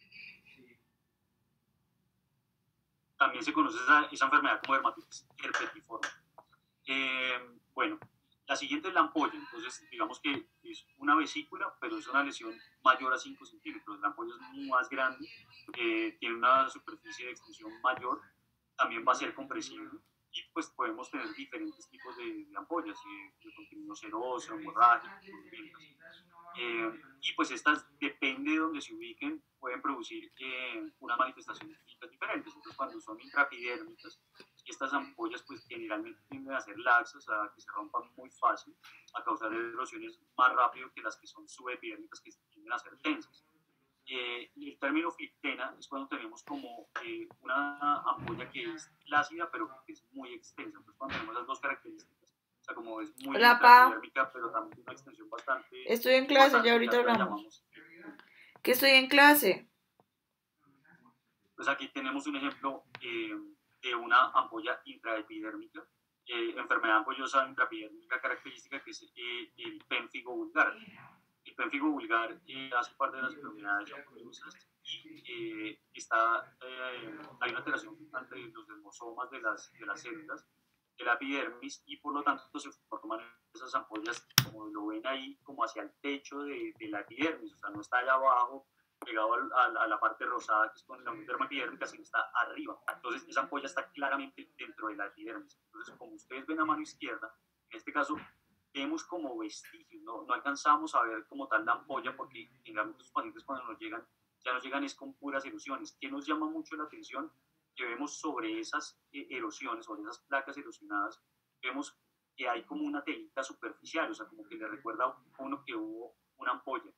[SPEAKER 1] También se conoce esa enfermedad como dermatitis herpetiforme. Bueno, la siguiente es la ampolla. Entonces, digamos que es una vesícula, pero es una lesión mayor a 5 centímetros. La ampolla es más grande, tiene una superficie de extensión mayor, también va a ser compresible y pues podemos tener diferentes tipos de ampollas, de contenido seroso, hemorrágico, purulentas. Y pues estas, depende de donde se ubiquen, pueden producir unas manifestaciones clínicas diferentes. Entonces, cuando son intraepidérmicas, estas ampollas pues generalmente tienden a ser laxas, a que se rompan muy fácil, a causar erosiones más rápido que las que son subepidérmicas, que tienden a ser tensas. El término flictena es cuando tenemos como una ampolla que es flácida pero que es muy extensa. Entonces, cuando tenemos las dos características, o sea, como es muy intraepidérmica, pero también tiene una extensión bastante.
[SPEAKER 3] Estoy en clase, ya ahorita hablamos. Que estoy en clase.
[SPEAKER 1] Pues aquí tenemos un ejemplo de una ampolla intraepidérmica, enfermedad ampollosa intraepidérmica característica, que es el pénfigo vulgar. El pénfigo vulgar hace parte de las enfermedades ampollosas y hay una alteración entre los dermosomas de las células de la epidermis y por lo tanto se forman esas ampollas, como lo ven ahí, como hacia el techo de la epidermis, o sea, no está allá abajo pegado a la parte rosada que es con la derma epidérmica, sino está arriba. Entonces esa ampolla está claramente dentro de la epidermis. Entonces, como ustedes ven a mano izquierda, en este caso vemos como vestigios, no alcanzamos a ver como tal la ampolla porque generalmente los pacientes cuando nos llegan, ya nos llegan es con puras erosiones. ¿Qué nos llama mucho la atención? Que vemos sobre esas erosiones, sobre esas placas erosionadas, vemos que hay como una telita superficial, o sea, como que le recuerda a uno que hubo una ampolla.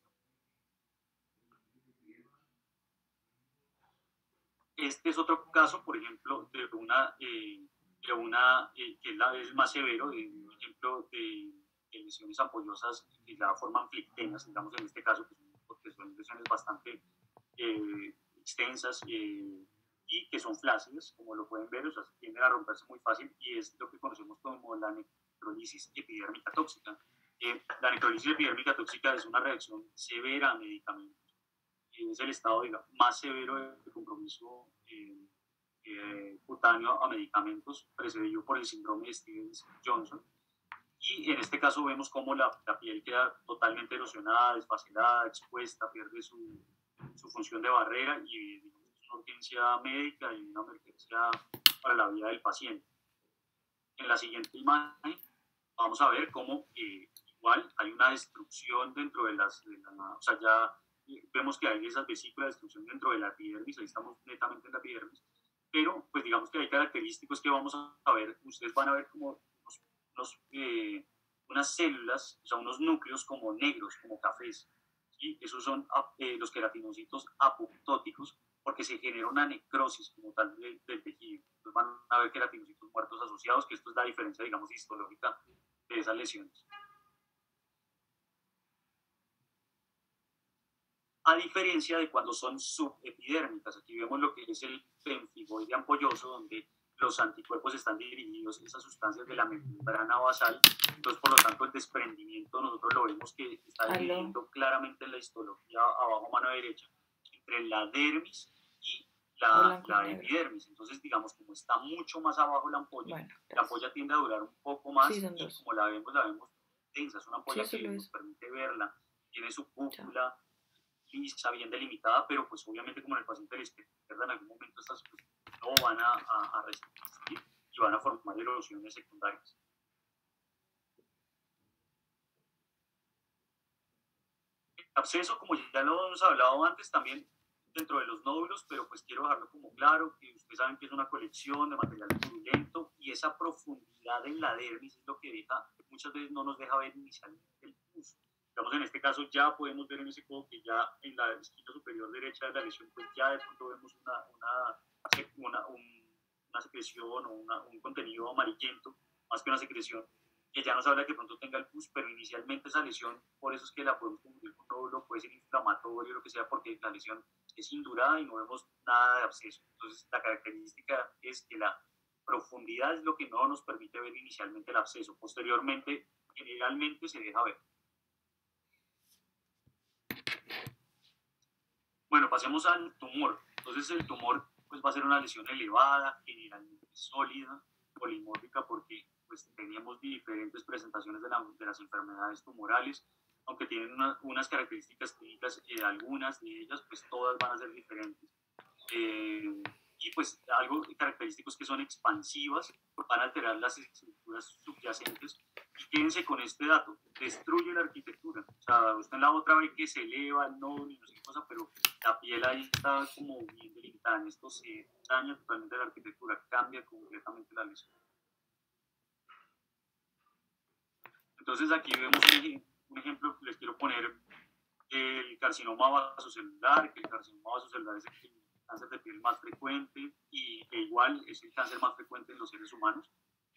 [SPEAKER 1] Este es otro caso, por ejemplo, de una que es más severo, de un ejemplo de lesiones ampollosas que ya forman flictenas, digamos en este caso, porque son lesiones bastante extensas y que son flácidas, como lo pueden ver, o sea, tienden a romperse muy fácil y es lo que conocemos como la necrólisis epidérmica tóxica. La necrólisis epidérmica tóxica es una reacción severa a medicamentos. Es el estado más severo de compromiso cutáneo a medicamentos, precedido por el síndrome de Stevens-Johnson. Y en este caso vemos cómo la piel queda totalmente erosionada, desfacilada, expuesta, pierde su función de barrera y es una urgencia médica y una emergencia para la vida del paciente. En la siguiente imagen vamos a ver cómo igual hay una destrucción dentro de o sea, ya vemos que hay esas vesículas de destrucción dentro de la epidermis, ahí estamos netamente en la epidermis, pero pues digamos que hay característicos que vamos a ver, ustedes van a ver como unas células, o sea, unos núcleos como negros, como cafés, ¿sí? Esos son los queratinocitos apoptóticos, porque se genera una necrosis como tal del tejido. Entonces van a ver queratinocitos muertos asociados, que esto es la diferencia, digamos, histológica de esas lesiones. A diferencia de cuando son subepidérmicas, aquí vemos lo que es el pemfigoide ampolloso, donde los anticuerpos están dirigidos a esas sustancias de la membrana basal, entonces por lo tanto el desprendimiento nosotros lo vemos que está dividiendo claramente en la histología abajo mano derecha entre la dermis y la epidermis. Entonces digamos como está mucho más abajo la ampolla, la ampolla tiende a durar un poco más y como la vemos densa, es una ampolla que nos permite verla, tiene su cúpula lisa, bien delimitada, pero pues obviamente como en el paciente les pierda en algún momento estas pues, no van a resistir y van a formar erosiones secundarias. El absceso, como ya lo hemos hablado antes, también dentro de los nódulos, pero pues quiero dejarlo como claro, que ustedes saben que es una colección de material purulento y esa profundidad en la dermis es lo que muchas veces no nos deja ver inicialmente el pus. Digamos, en este caso ya podemos ver en ese codo que ya en la esquina superior derecha de la lesión, pues ya de pronto vemos una secreción o un contenido amarillento, más que una secreción, que ya nos habla que pronto tenga el pus, pero inicialmente esa lesión, por eso es que la podemos confundir con nódulo, puede ser inflamatorio, lo que sea, porque la lesión es indurada y no vemos nada de absceso. Entonces, la característica es que la profundidad es lo que no nos permite ver inicialmente el absceso. Posteriormente, generalmente se deja ver. Bueno, pasemos al tumor. Entonces el tumor pues, va a ser una lesión elevada, generalmente sólida, polimórfica, porque pues, teníamos diferentes presentaciones de las enfermedades tumorales, aunque tienen unas características clínicas, algunas de ellas, pues todas van a ser diferentes. y pues algo característico es que son expansivas, van a alterar las estructuras subyacentes. Y quédense con este dato, destruye la arquitectura. O sea, usted en la otra ve que se eleva el nodo y no sé qué cosa, pero la piel ahí está como bien delimitada. En esto se daña totalmente la arquitectura, cambia completamente la lesión. Entonces aquí vemos un ejemplo, les quiero poner el carcinoma vasocelular, que el carcinoma vasocelular es el cáncer de piel más frecuente y que igual es el cáncer más frecuente en los seres humanos.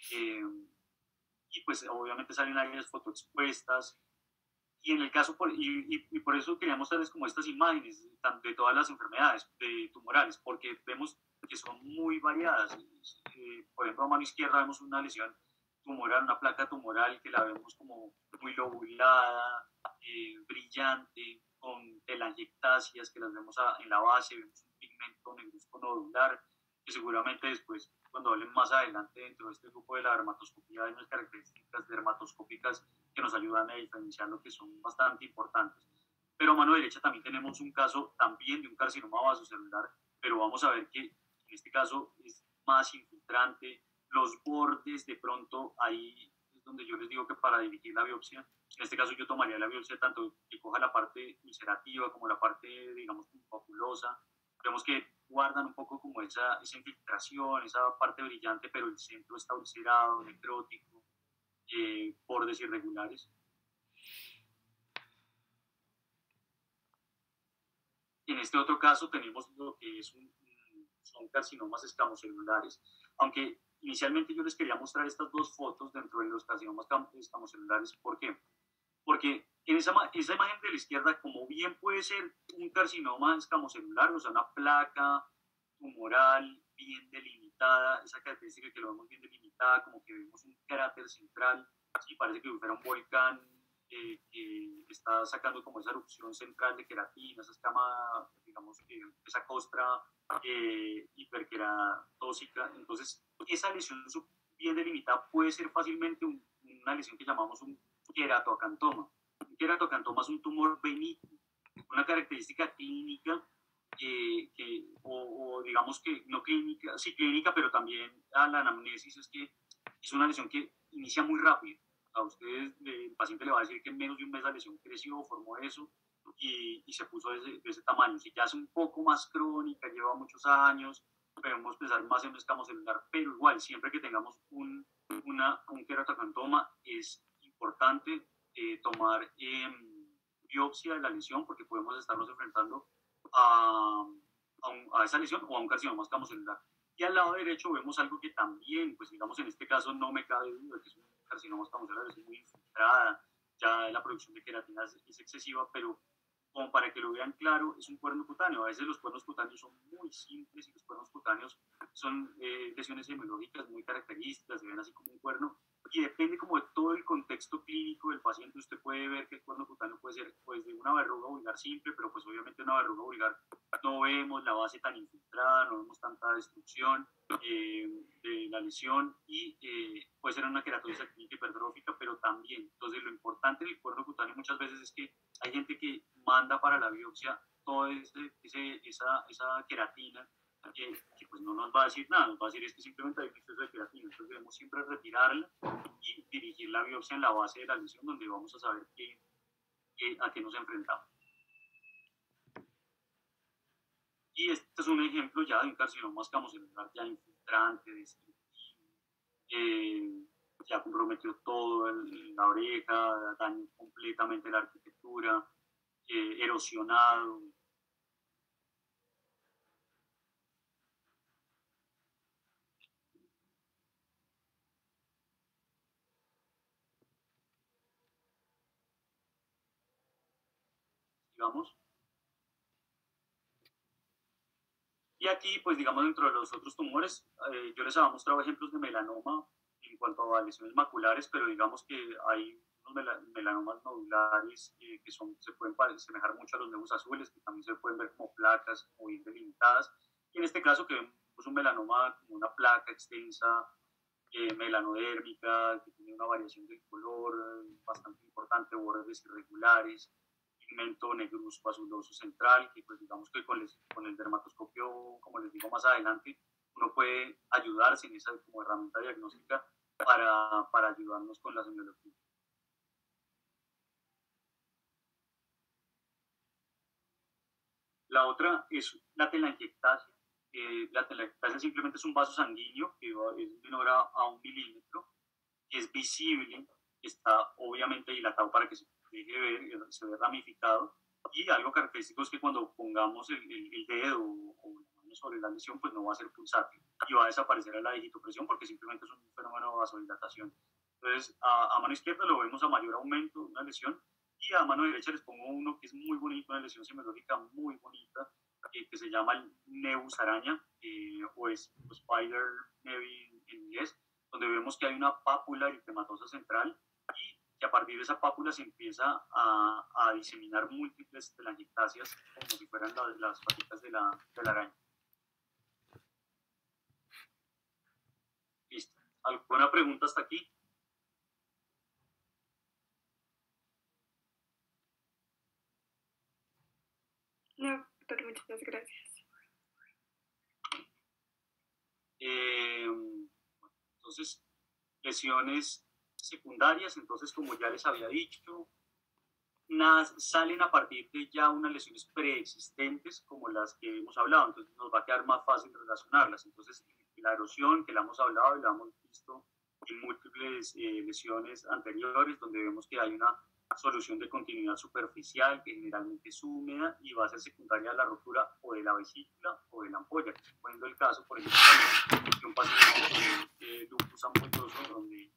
[SPEAKER 1] Y pues obviamente salen áreas fotoexpuestas. Y en el caso, y por eso quería mostrarles como estas imágenes de todas las enfermedades tumorales, porque vemos que son muy variadas. Por ejemplo, a mano izquierda vemos una lesión tumoral, una placa tumoral que la vemos como muy lobulada, brillante, con telangiectasias que las vemos en la base, vemos un pigmento negruzco nodular, que seguramente después, cuando hablen más adelante dentro de este grupo de la dermatoscopía, hay unas características dermatoscópicas que nos ayudan a diferenciar lo que son bastante importantes. Pero a mano derecha también tenemos un caso también de un carcinoma vasocelular, pero vamos a ver que en este caso es más infiltrante, los bordes de pronto ahí es donde yo les digo que para dirigir la biopsia, en este caso yo tomaría la biopsia tanto que coja la parte ulcerativa como la parte, digamos, papulosa. Vemos que guardan un poco como esa infiltración, esa parte brillante, pero el centro está ulcerado, necrótico, bordes irregulares. En este otro caso tenemos lo que son carcinomas escamocelulares, aunque inicialmente yo les quería mostrar estas dos fotos dentro de los carcinomas escamocelulares. ¿Por qué? Porque en esa imagen de la izquierda, como bien puede ser un carcinoma escamocelular, o sea, una placa tumoral bien delimitada, esa característica que lo vemos bien delimitada, como que vemos un cráter central, sí, parece que fuera un volcán que está sacando como esa erupción central de queratina, esa escama, digamos, esa costra hiperqueratóxica. Entonces, esa lesión bien delimitada puede ser fácilmente una lesión que llamamos un queratoacantoma. Un queratoacantoma es un tumor benigno, una característica clínica o digamos que no clínica, sí clínica, pero también a la anamnesis es que es una lesión que inicia muy rápido. A ustedes, el paciente le va a decir que en menos de un mes la lesión creció, formó eso y se puso de ese tamaño. Si ya es un poco más crónica, lleva muchos años, podemos pensar más en un escamocelular, pero igual, siempre que tengamos un queratoacantoma, es importante tomar biopsia de la lesión porque podemos estarnos enfrentando a esa lesión o a un carcinoma escamocelular. Y al lado derecho vemos algo que también, pues digamos en este caso no me cabe duda que es un carcinoma escamocelular, es muy infiltrada, ya la producción de queratina es excesiva, pero como para que lo vean claro, es un cuerno cutáneo. A veces los cuernos cutáneos son muy simples y los cuernos cutáneos son lesiones hemológicas muy características, se ven así como un cuerno, y depende como de todo el contexto clínico del paciente. Usted puede ver que el cuerno cutáneo puede ser pues de una verruga vulgar simple, pero pues obviamente una verruga vulgar no vemos la base tan infiltrada, no vemos tanta destrucción de la lesión y puede ser una queratosis actínica hipertrófica, pero también. Entonces lo importante del cuerno cutáneo muchas veces es que hay gente que manda para la biopsia toda esa queratina que pues no nos va a decir nada, nos va a decir es que simplemente hay un exceso de queratina. Entonces debemos siempre retirarla y dirigir la biopsia en la base de la lesión, donde vamos a saber a qué nos enfrentamos. Y este es un ejemplo ya de un carcinoma escamocelular ya infiltrante, destructivo, ya comprometió todo la oreja, dañó completamente la arquitectura, erosionado. Digamos. Y aquí, pues digamos, dentro de los otros tumores, yo les había mostrado ejemplos de melanoma en cuanto a lesiones maculares, pero digamos que hay unos melanomas nodulares se pueden asemejar mucho a los nebus azules, que también se pueden ver como placas o bien delimitadas. Y en este caso, que vemos un melanoma como una placa extensa, melanodérmica, que tiene una variación del color bastante importante, bordes irregulares, pigmento negruzco azuloso central, que pues digamos que con el dermatoscopio, como les digo más adelante, uno puede ayudarse en esa como herramienta diagnóstica para ayudarnos con la semiología. La otra es la telangiectasia. La telangiectasia simplemente es un vaso sanguíneo que es menor a 1 milímetro, que es visible, está obviamente dilatado para que se deje ver, se ve ramificado, y algo característico es que cuando pongamos el dedo o la mano sobre la lesión, pues no va a ser pulsátil y va a desaparecer a la digitopresión porque simplemente es un fenómeno de vasodilatación. Entonces, a mano izquierda lo vemos a mayor aumento de una lesión, y a mano derecha les pongo uno que es muy bonito, una lesión semiológica muy bonita, que se llama el nebus araña, o es spider nevi en inglés, donde vemos que hay una pápula eritematosa central y que a partir de esa pápula se empieza a diseminar múltiples telangiectasias como si fueran las patitas de la araña. Listo. ¿Alguna pregunta hasta aquí?
[SPEAKER 3] No, doctor, muchas gracias.
[SPEAKER 1] Entonces, lesiones secundarias, entonces como ya les había dicho, salen a partir de ya unas lesiones preexistentes como las que hemos hablado, entonces nos va a quedar más fácil relacionarlas. Entonces, la erosión que la hemos hablado y la hemos visto en múltiples lesiones anteriores, donde vemos que hay una solución de continuidad superficial que generalmente es húmeda y va a ser secundaria a la rotura o de la vesícula o de la ampolla, poniendo el caso, por ejemplo, de un paciente de lupus ampolloso,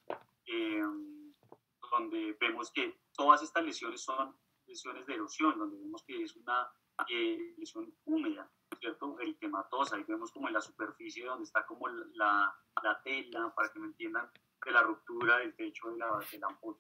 [SPEAKER 1] donde vemos que todas estas lesiones son lesiones de erosión, donde vemos que es una lesión húmeda, ¿cierto? Eritematosa, y vemos como en la superficie donde está como la tela, para que me entiendan, de la ruptura del techo de la ampolla.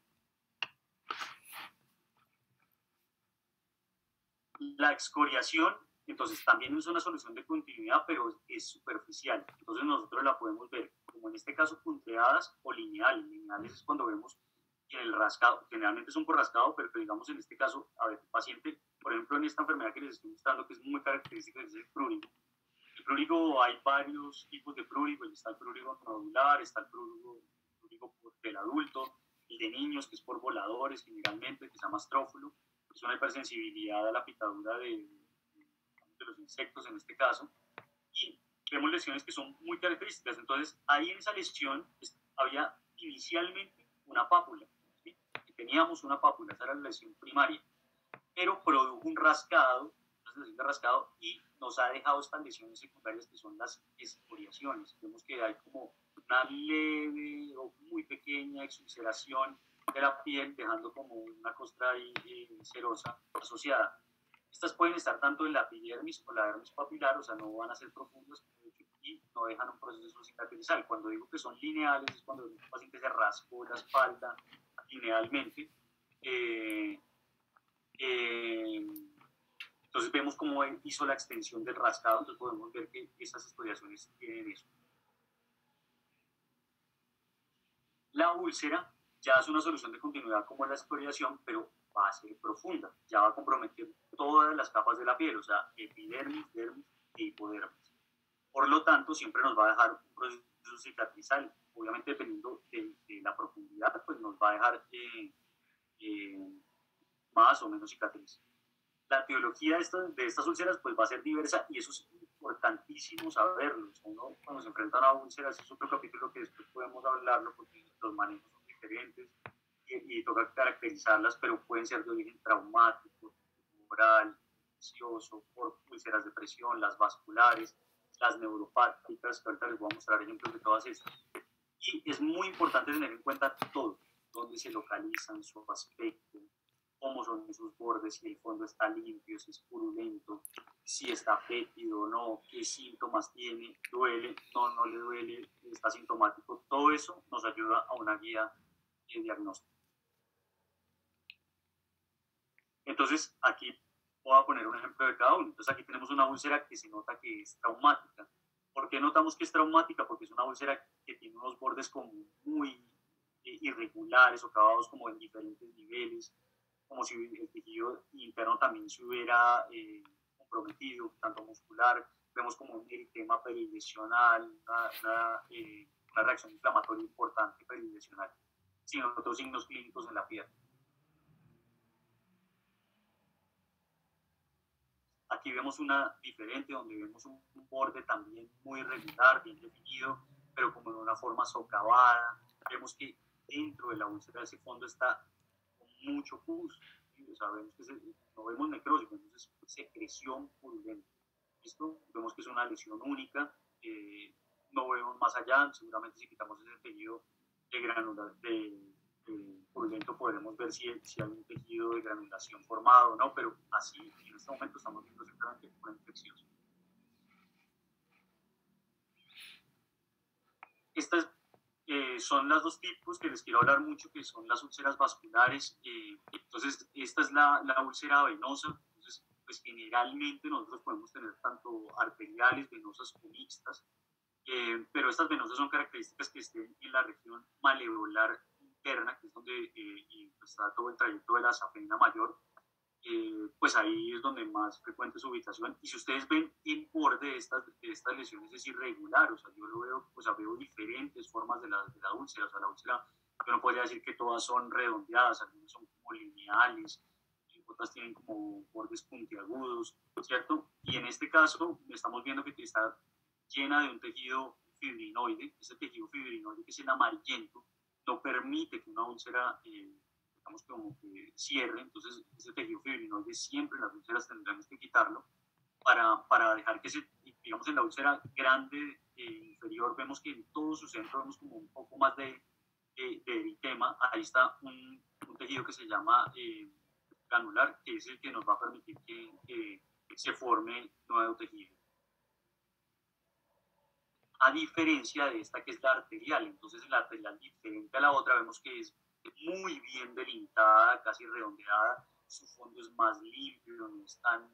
[SPEAKER 1] La excoriación, entonces, también es una solución de continuidad, pero es superficial. Entonces, nosotros la podemos ver, como en este caso, punteadas o lineales. Lineales es cuando vemos que el rascado, generalmente es un por rascado, pero digamos en este caso, a ver, el paciente, por ejemplo, en esta enfermedad que les estoy mostrando, que es muy característica, es el prurigo. El prurigo, hay varios tipos de prurigo. Está el prurigo nodular, está el prurigo del adulto, el de niños, que es por voladores generalmente, que se llama astrófilo. Es una hipersensibilidad a la picadura de los insectos en este caso, y vemos lesiones que son muy características. Entonces, ahí en esa lesión había inicialmente una pápula, ¿sí? Teníamos una pápula, esa era la lesión primaria, pero produjo un rascado, y nos ha dejado estas lesiones secundarias que son las excoriaciones. Vemos que hay como una leve o muy pequeña exulceración de la piel, dejando como una costra ahí cerosa asociada. Estas pueden estar tanto en la epidermis o la dermis papilar, o sea, no van a ser profundas y no dejan un proceso cicatrizal. Cuando digo que son lineales es cuando el paciente se raspó la espalda linealmente. Entonces vemos cómo hizo la extensión del rascado, entonces podemos ver que esas excoriaciones tienen eso. La úlcera ya es una solución de continuidad como la excoriación, pero va a ser profunda, ya va a comprometer todas las capas de la piel, o sea, epidermis, dermis e hipodermis. Por lo tanto, siempre nos va a dejar un proceso cicatrizal, obviamente dependiendo de la profundidad, pues nos va a dejar más o menos cicatriz. La etiología de estas úlceras pues va a ser diversa, y eso es importantísimo saberlo. Uno, cuando se enfrenta a una úlcera, es otro capítulo que después podemos hablarlo porque los manejos son diferentes y toca caracterizarlas, pero pueden ser de origen traumático, oral, infeccioso, por úlceras de presión, las vasculares, las neuropáticas, que ahorita les voy a mostrar ejemplos de todas estas. Y es muy importante tener en cuenta todo, dónde se localizan, su aspecto, cómo son sus bordes, si el fondo está limpio, si es purulento, si está fétido o no, qué síntomas tiene, duele, no le duele, está sintomático. Todo eso nos ayuda a una guía de diagnóstico. Entonces, aquí voy a poner un ejemplo de cada uno. Entonces, aquí tenemos una úlcera que se nota que es traumática. ¿Por qué notamos que es traumática? Porque es una úlcera que tiene unos bordes como muy irregulares o acabados como en diferentes niveles. como si el tejido interno también se hubiera comprometido, tanto muscular. Vemos como un eritema perilesional, una reacción inflamatoria importante perilesional, sin otros signos clínicos en la piel. Aquí vemos una diferente, donde vemos un borde también muy irregular, bien definido, pero como de una forma socavada. Vemos que dentro de la úlcera ese fondo está con mucho pus. ¿Sí? O sea, vemos que no vemos necrosis, vemos secreción purulenta. ¿Listo? Vemos que es una lesión única. No vemos más allá. Seguramente si quitamos ese tejido de granular, purulento, podremos ver si hay un tejido de granulación formado o no, pero así en este momento estamos viendo simplemente una infección. Estas son las dos tipos que les quiero hablar mucho, que son las úlceras vasculares. Entonces, esta es la úlcera venosa. Entonces, pues generalmente nosotros podemos tener tanto arteriales, venosas o mixtas, pero estas venosas son características que estén en la región maleolar interna, que es donde pues está todo el trayecto de la safena mayor. Pues ahí es donde más frecuente es su ubicación. Y si ustedes ven el borde de estas lesiones es irregular, o sea, yo lo veo, o sea, veo diferentes formas de la úlcera. O sea, la úlcera, yo no podría decir que todas son redondeadas, algunas son como lineales, otras tienen como bordes puntiagudos, ¿cierto? Y en este caso estamos viendo que está llena de un tejido fibrinoide. Ese tejido fibrinoide, que es el amarillento, no permite que una úlcera digamos como que cierre. Entonces ese tejido fibrinoide siempre en las úlceras tendremos que quitarlo para dejar que digamos en la úlcera grande inferior vemos que en todo su centro vemos como un poco más de eritema. Ahí está un tejido que se llama granular, que es el que nos va a permitir que se forme nuevo tejido. A diferencia de esta que es la arterial. Entonces la arterial, diferente a la otra, vemos que es muy bien delimitada, casi redondeada, su fondo es más limpio, no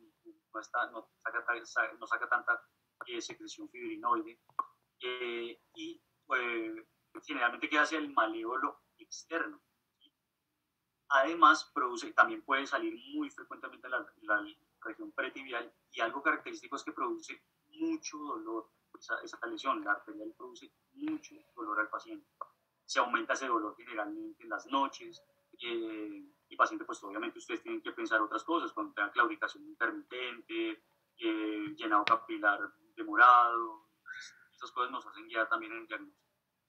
[SPEAKER 1] saca tanta secreción fibrinoide, y generalmente queda hacia el maléolo externo. ¿Sí? Además, también puede salir muy frecuentemente en la región pretibial, y algo característico es que produce mucho dolor. Esa lesión, la arterial, produce mucho dolor al paciente. Se aumenta ese dolor generalmente en las noches, y el paciente, pues obviamente ustedes tienen que pensar otras cosas, cuando tengan claudicación intermitente, llenado capilar demorado, esas cosas nos hacen guiar también en el diagnóstico.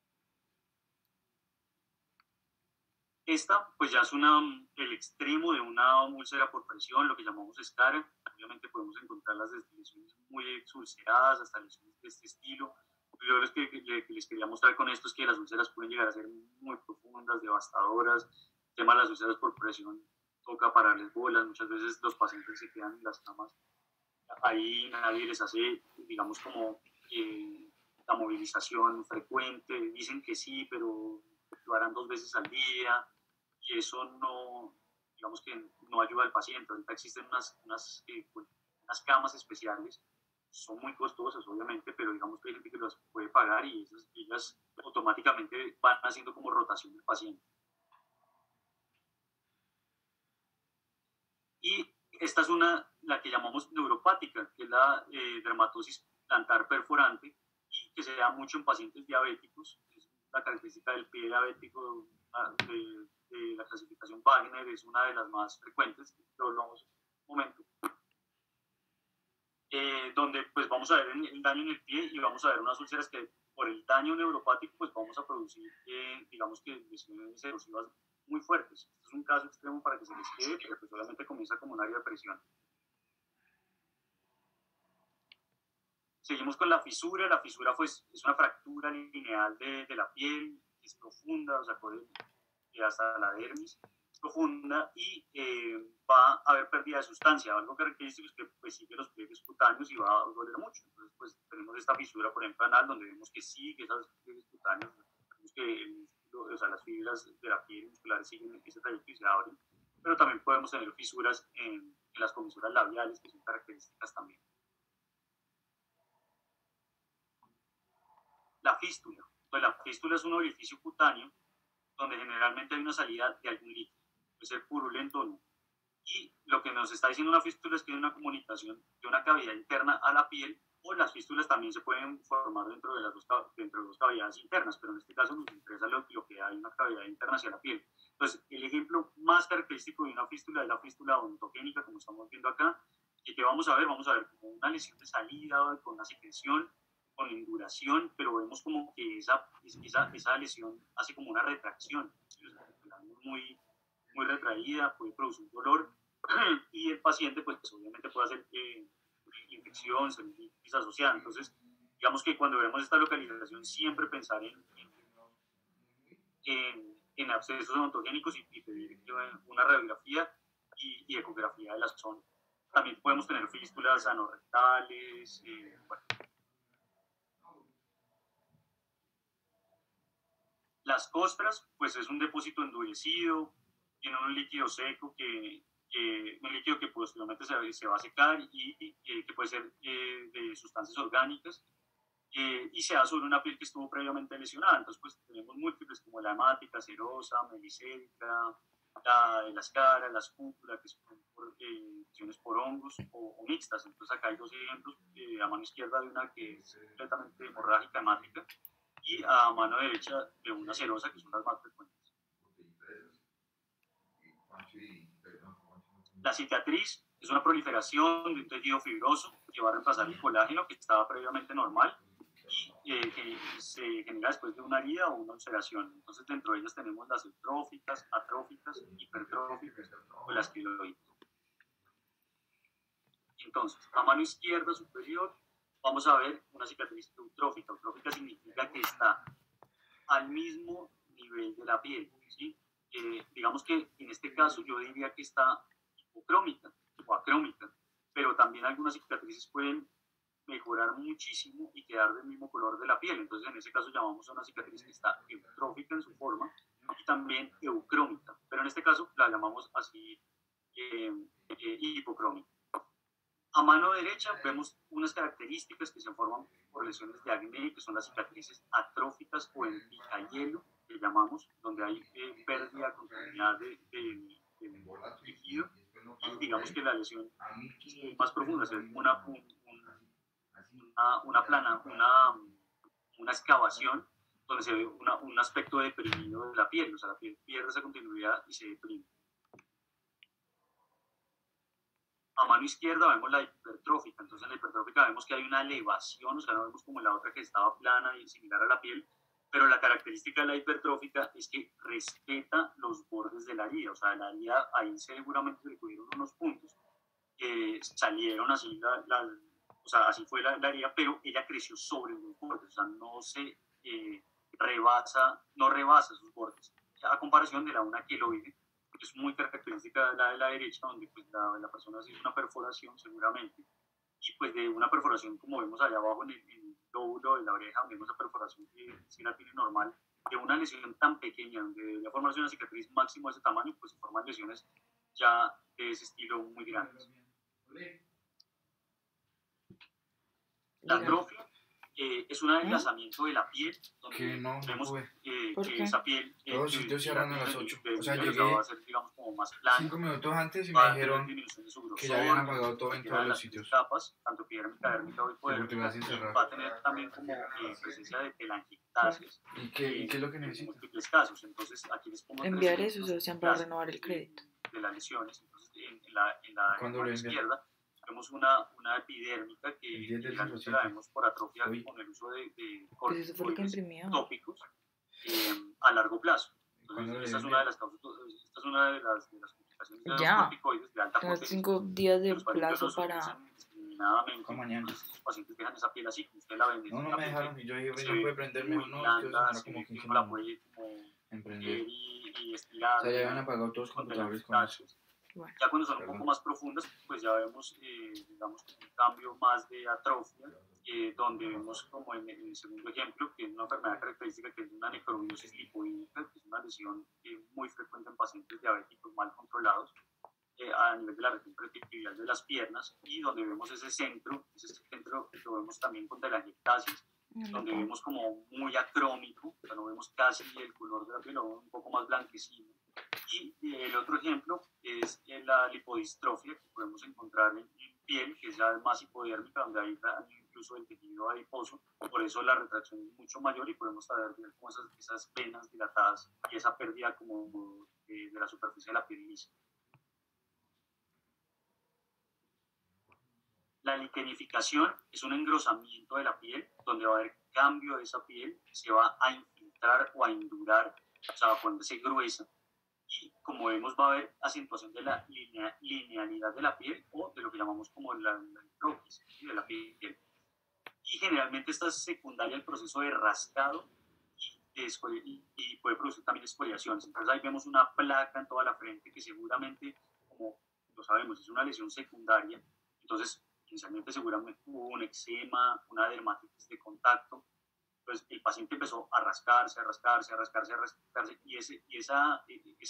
[SPEAKER 1] Esta, pues ya es el extremo de una úlcera por presión, lo que llamamos escara. Obviamente podemos encontrar las lesiones muy ulceradas, hasta lesiones de este estilo. Yo que les quería mostrar con esto es que las úlceras pueden llegar a ser muy profundas, devastadoras. El tema de las úlceras por presión toca pararles bolas. Muchas veces los pacientes se quedan en las camas. Ahí nadie les hace, digamos, como la movilización frecuente. Dicen que sí, pero lo harán 2 veces al día, y eso no, digamos que no ayuda al paciente. Ahorita existen unas camas especiales, son muy costosas obviamente, pero digamos que hay gente que las puede pagar, y ellas automáticamente van haciendo como rotación del paciente. Y esta es la que llamamos neuropática, que es la dermatosis plantar perforante, y que se da mucho en pacientes diabéticos. Es la característica del pie diabético de la clasificación Wagner, es una de las más frecuentes, lo hablamos un momento. Donde pues vamos a ver el daño en el pie, y vamos a ver unas úlceras que por el daño neuropático pues vamos a producir, digamos que lesiones erosivas muy fuertes. Este es un caso extremo para que se les quede, pero pues solamente comienza como un área de presión. Seguimos con la fisura. La fisura pues es una fractura lineal de la piel, es profunda, o sea, hasta la dermis, es profunda, y va a haber pérdida de sustancia. Algo característico es que pues sigue los pliegues cutáneos y va a doler mucho. Entonces pues tenemos esta fisura, por ejemplo, anal, donde vemos que sigue esas pliegues cutáneos, vemos que o sea, las fibras de la piel muscular siguen ese trayecto y se abren, pero también podemos tener fisuras en las comisuras labiales, que son características también. La fístula. Pues la fístula es un orificio cutáneo donde generalmente hay una salida de algún líquido, puede ser purulento o no. Y lo que nos está diciendo una fístula es que hay una comunicación de una cavidad interna a la piel, o las fístulas también se pueden formar dentro de las dos cavidades internas, pero en este caso nos interesa lo que hay una cavidad interna hacia la piel. Entonces, el ejemplo más característico de una fístula es la fístula odontogénica, como estamos viendo acá, y que vamos a ver como una lesión de salida, con una secreción, con induración, pero vemos como que esa lesión hace como una retracción, muy, muy retraída, puede producir dolor, y el paciente pues obviamente puede hacer infección, celulitis asociada. Entonces, digamos que cuando vemos esta localización siempre pensar en abscesos odontogénicos y pedir una radiografía y ecografía de la zona. También podemos tener fístulas anorrectales, bueno. Las costras, pues es un depósito endurecido, tiene un líquido seco un líquido que posteriormente se va a secar y que puede ser de sustancias orgánicas, y se da sobre una piel que estuvo previamente lesionada. Entonces, pues tenemos múltiples como la hemática, serosa, melicélica, la de las caras, la escúpula, que son por lesiones por hongos o mixtas. Entonces, acá hay dos ejemplos, a mano izquierda de una que es completamente hemorrágica, hemática, y a mano derecha de una serosa, que son las más frecuentes. La cicatriz es una proliferación de un tejido fibroso que va a reemplazar el colágeno que estaba previamente normal y que se genera después de una herida o una ulceración. Entonces, dentro de ellas tenemos las eutróficas, atróficas, hipertróficas o las quiloides. Entonces, a mano izquierda superior vamos a ver una cicatriz eutrófica. Eutrófica significa que está al mismo nivel de la piel, ¿sí? Digamos que en este caso yo diría que está hipocrómica o acrómica, pero también algunas cicatrices pueden mejorar muchísimo y quedar del mismo color de la piel. Entonces, en ese caso llamamos a una cicatriz que está eutrófica en su forma y también eucrómica, pero en este caso la llamamos así hipocrómica. A mano derecha vemos unas características que se forman por lesiones de acné, que son las cicatrices atróficas o en picahielo, que llamamos, donde hay pérdida de continuidad de tejido, y digamos que la lesión más profunda es una excavación donde se ve un aspecto deprimido de la piel, o sea, la piel pierde esa continuidad y se deprime. A mano izquierda vemos la hipertrófica. Entonces, en la hipertrófica vemos que hay una elevación, o sea, no vemos como la otra que estaba plana y similar a la piel, pero la característica de la hipertrófica es que respeta los bordes de la herida. O sea, la herida ahí seguramente se le pudieron unos puntos que salieron así, o sea, así fue la herida, pero ella creció sobre los bordes, o sea, no rebasa sus bordes, a comparación de una queloide, que es muy característica de la derecha, donde pues la persona hace una perforación seguramente, y pues de una perforación como vemos allá abajo en el lóbulo de la oreja, vemos esa perforación que sí la tiene normal, de una lesión tan pequeña, donde debería formarse una cicatriz máximo de ese tamaño, pues se forman lesiones ya de ese estilo muy grandes. La atrofia es un adelgazamiento de la piel, donde vemos que esa piel
[SPEAKER 4] todos los sitios cierran a las 8. O sea,
[SPEAKER 1] llegué
[SPEAKER 4] llegué
[SPEAKER 1] va a ser, digamos, como más plana,
[SPEAKER 4] 5 minutos antes y me dijeron que ya habían apagado todo en todos los sitios.
[SPEAKER 1] Capas, tanto epidérmica, dérmica o hipodérmica, va a tener también como presencia de telangiectasias.
[SPEAKER 4] ¿Y qué es lo que necesito?
[SPEAKER 1] En múltiples casos. Entonces, aquí les pongo
[SPEAKER 3] enviar eso, Sebastián, para renovar el crédito.
[SPEAKER 1] De las lesiones. Entonces, en la mano izquierda vemos una epidérmica que generalmente la vemos por atrofia con el uso de corticoides tópicos a largo plazo. Entonces, esta es una de las causas, esta es una de las complicaciones de los corticoides de alta potencia.
[SPEAKER 3] 5 días de plazo para...
[SPEAKER 1] Mañana. Los pacientes dejan esa piel así, como usted la ve.
[SPEAKER 4] No me dejaron, y yo dije, bueno, puede prenderme o no, es que eso como 15
[SPEAKER 1] la puede
[SPEAKER 4] emprender.
[SPEAKER 1] Y estirar.
[SPEAKER 4] O sea, ya habían apagado todos los computadores con eso.
[SPEAKER 1] Bueno, ya cuando son un poco más profundas, pues ya vemos, digamos, un cambio más de atrofia, donde vemos como en el segundo ejemplo, que es una enfermedad característica que es una necrobiosis lipoídica, que es una lesión muy frecuente en pacientes diabéticos mal controlados, a nivel de la región periferial de las piernas, y donde vemos ese centro lo vemos también con telangiectasias, donde vemos como muy acrómico, o sea, no vemos casi el color de la piel, lo vemos un poco más blanquecino, Y el otro ejemplo es la lipodistrofia que podemos encontrar en piel, que es ya más hipodérmica, donde hay incluso el tejido adiposo. Por eso la retracción es mucho mayor y podemos ver como esas venas dilatadas y esa pérdida como de la superficie de la piel lisa. La liquenificación es un engrosamiento de la piel, donde va a haber cambio de esa piel, se va a infiltrar o a endurar, o sea, va a ponerse gruesa. Y como vemos, va a haber acentuación de la linealidad de la piel o de lo que llamamos como la croquis de la piel. Y generalmente esta es secundaria al proceso de rascado y puede producir también escoriaciones. Entonces ahí vemos una placa en toda la frente que seguramente, como lo sabemos, es una lesión secundaria. Entonces, inicialmente seguramente hubo un eczema, una dermatitis de contacto. Entonces el paciente empezó a rascarse, y esa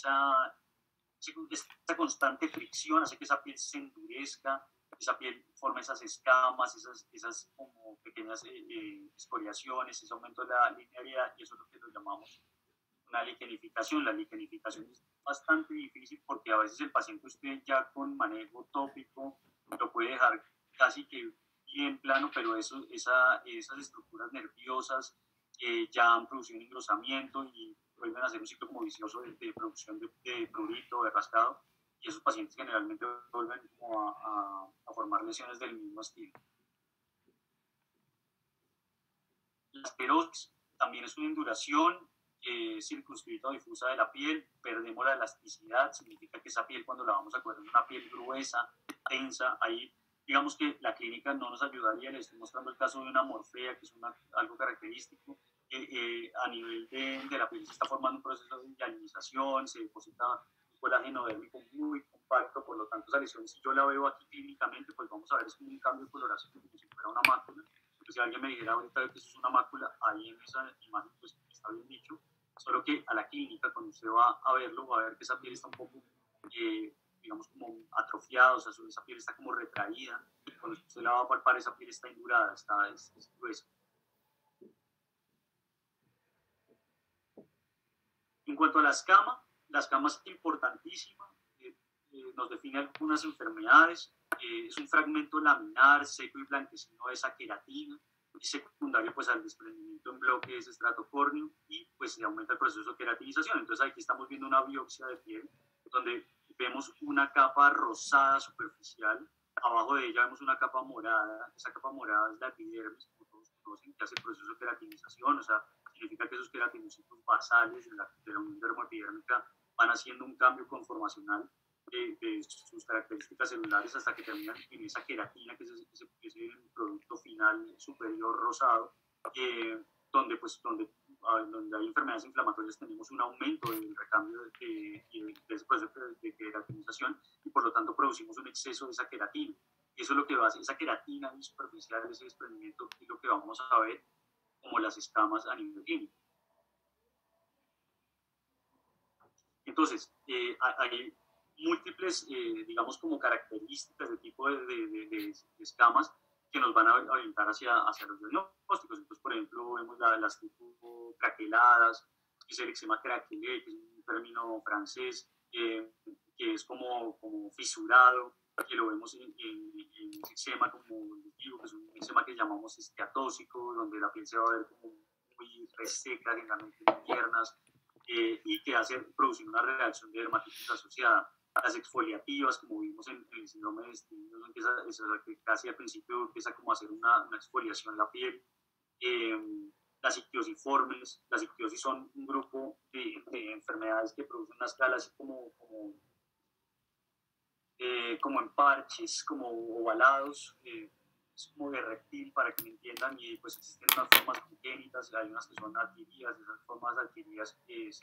[SPEAKER 1] constante fricción hace que esa piel se endurezca, esa piel forma esas escamas, esas como pequeñas escoriaciones, ese aumento de la linealidad, y eso es lo que lo llamamos una liquenificación. La liquenificación es bastante difícil porque a veces el paciente usted ya con manejo tópico lo puede dejar casi que bien plano, pero esas estructuras nerviosas ya han producido un engrosamiento y vuelven a hacer un ciclo como vicioso de producción de prurito, de rascado, y esos pacientes generalmente vuelven como a formar lesiones del mismo estilo. La esclerosis también es una induración circunscrita o difusa de la piel, perdemos la elasticidad, significa que esa piel cuando la vamos a coger es una piel gruesa, tensa, ahí digamos que la clínica no nos ayudaría. Les estoy mostrando el caso de una morfea, que es algo característico. A nivel de la piel se está formando un proceso de hialinización, se deposita un colágeno dérmico muy compacto, por lo tanto esa lesión, si yo la veo aquí clínicamente, pues vamos a ver es como un cambio de coloración, como si fuera una mácula. Entonces, si alguien me dijera ahorita que eso es una mácula, ahí en esa imagen pues está bien dicho, solo que a la clínica cuando usted va a verlo, va a ver que esa piel está un poco digamos como atrofiada, o sea, esa piel está como retraída, cuando usted la va a palpar esa piel está endurada, es gruesa. En cuanto a la escama es importantísima, nos define algunas enfermedades, es un fragmento laminar, seco y blanquecino de esa queratina, y secundario pues al desprendimiento en bloque de ese estrato córneo, y pues se aumenta el proceso de queratinización. Entonces aquí estamos viendo una biopsia de piel, donde vemos una capa rosada superficial, abajo de ella vemos una capa morada, esa capa morada es la epidermis, como todos conocen, que hace el proceso de queratinización, o sea, significa que esos queratinocitos basales de la unión dermoepidérmica van haciendo un cambio conformacional de sus características celulares hasta que terminan en esa queratina, que es ese producto final superior rosado, donde hay enfermedades inflamatorias tenemos un aumento del recambio de ese proceso de queratinización y por lo tanto producimos un exceso de esa queratina. Y eso es lo que va a hacer, esa queratina superficial, ese desprendimiento, es lo que vamos a ver como las escamas a nivel clínico. Entonces, hay múltiples, digamos, como características de tipo de escamas que nos van a orientar hacia los diagnósticos. Entonces, por ejemplo, vemos las tipo craqueladas, que es el eczema craquelé, que es un término francés, que es como fisurado, que lo vemos en ese eczema como digo, que es un eczema que llamamos esteatóxico, donde la piel se va a ver como muy reseca, generalmente en piernas, y que hace producir una reacción de dermatitis asociada. Las exfoliativas, como vimos en el síndrome de Stevens, que casi al principio empieza como a hacer una exfoliación en la piel. Las ictiosiformes, las ictiosis son un grupo de enfermedades que producen una escala así como en parches, como ovalados, es como de reptil para que me entiendan, y pues existen unas formas congénitas, hay unas que son adquiridas, esas formas adquiridas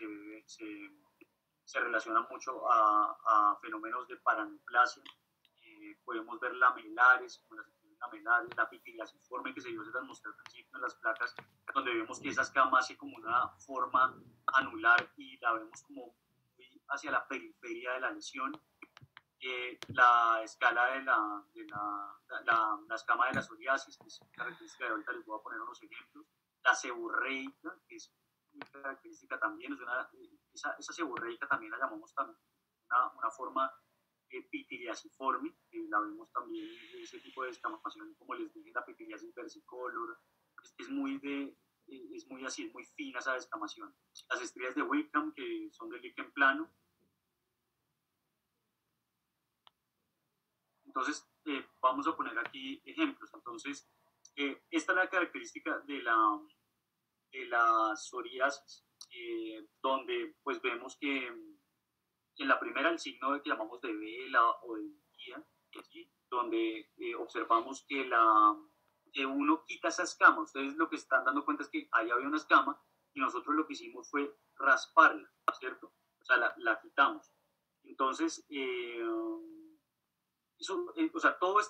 [SPEAKER 1] se relacionan mucho a fenómenos de paraneoplasia. Podemos ver lamelares, como las lamelares, la pitiliasiforme que se las mostré al principio en las placas, donde vemos que esa escama hace como una forma anular y la vemos como muy hacia la periferia de la lesión. La escala de la escama de la psoriasis, que es característica de ahorita, les voy a poner unos ejemplos. La seborreica, que es muy característica también, es una esa seborreica también la llamamos también una forma pitiliasiforme, la vemos también, ese tipo de descamación, como les dije, la pitiliasis versicolor, es muy así, es muy fina esa descamación. Las estrías de Wickham, que son de líquen plano. Entonces, vamos a poner aquí ejemplos. Entonces, esta es la característica de la psoriasis, donde pues vemos que en la primera el signo que llamamos de vela o de guía, donde observamos que uno quita esa escama. Ustedes lo que están dando cuenta es que ahí había una escama y nosotros lo que hicimos fue rasparla, ¿cierto? O sea, la quitamos. Entonces, eso, o sea, toda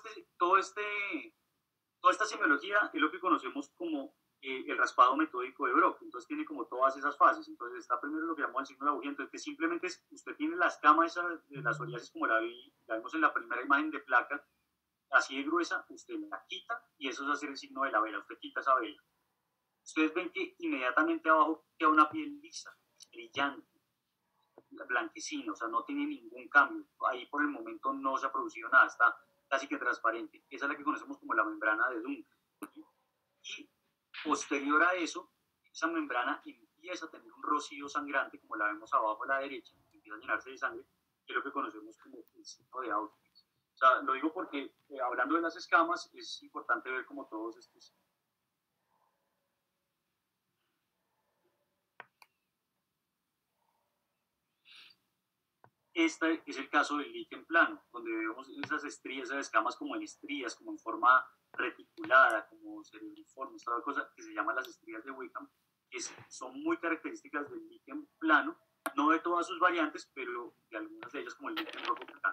[SPEAKER 1] esta semiología es lo que conocemos como el raspado metódico de Brock. Entonces tiene como todas esas fases. Entonces está primero lo que llamamos el signo de la bujía, entonces que simplemente usted tiene la escama esa de la psoriasis como la vimos en la primera imagen de placa, así de gruesa, usted la quita y eso es hacer el signo de la vela. Usted quita esa vela. Ustedes ven que inmediatamente abajo queda una piel lisa, brillante, blanquecina, o sea, no tiene ningún cambio. Ahí por el momento no se ha producido nada, está casi que transparente. Esa es la que conocemos como la membrana de Duncan. Y posterior a eso, esa membrana empieza a tener un rocío sangrante, como la vemos abajo a la derecha, empieza a llenarse de sangre, que es lo que conocemos como el signo de Auschwitz. O sea, lo digo porque hablando de las escamas, es importante ver como todos estos. Este es el caso del líquen plano, donde vemos esas estrías, esas escamas como en estrías, como en forma reticulada, como cerebriforme, esta cosa que se llama las estrías de Wickham, que son muy características del líquen plano, no de todas sus variantes, pero de algunas de ellas, como el líquen rojo plano.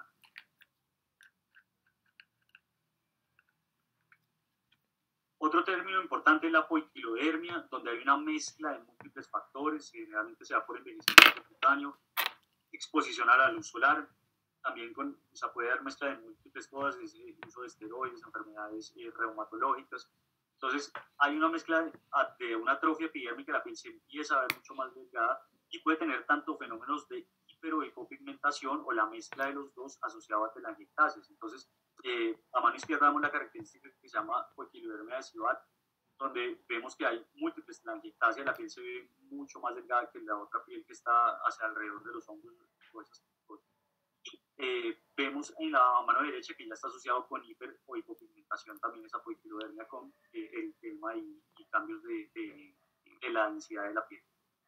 [SPEAKER 1] Otro término importante es la poiquilodermia, donde hay una mezcla de múltiples factores, que generalmente se da por envejecimiento cutáneo, exposición a la luz solar, también puede dar mezcla de múltiples cosas, uso de esteroides, enfermedades reumatológicas. Entonces, hay una mezcla de una atrofia epidérmica, la piel se empieza a ver mucho más delgada y puede tener tanto fenómenos de hiper o hipopigmentación o la mezcla de los dos asociado a telangiectasias. Entonces, a mano izquierda damos la característica que se llama poiquilodermia de Sivart, donde vemos que hay múltiples telangiectasias, la piel se ve mucho más delgada que la otra piel que está hacia alrededor de los hombros. Vemos en la mano derecha que ya está asociado con hiper o hipopigmentación también esa poiquilodermia con eritema y cambios de la densidad de la piel.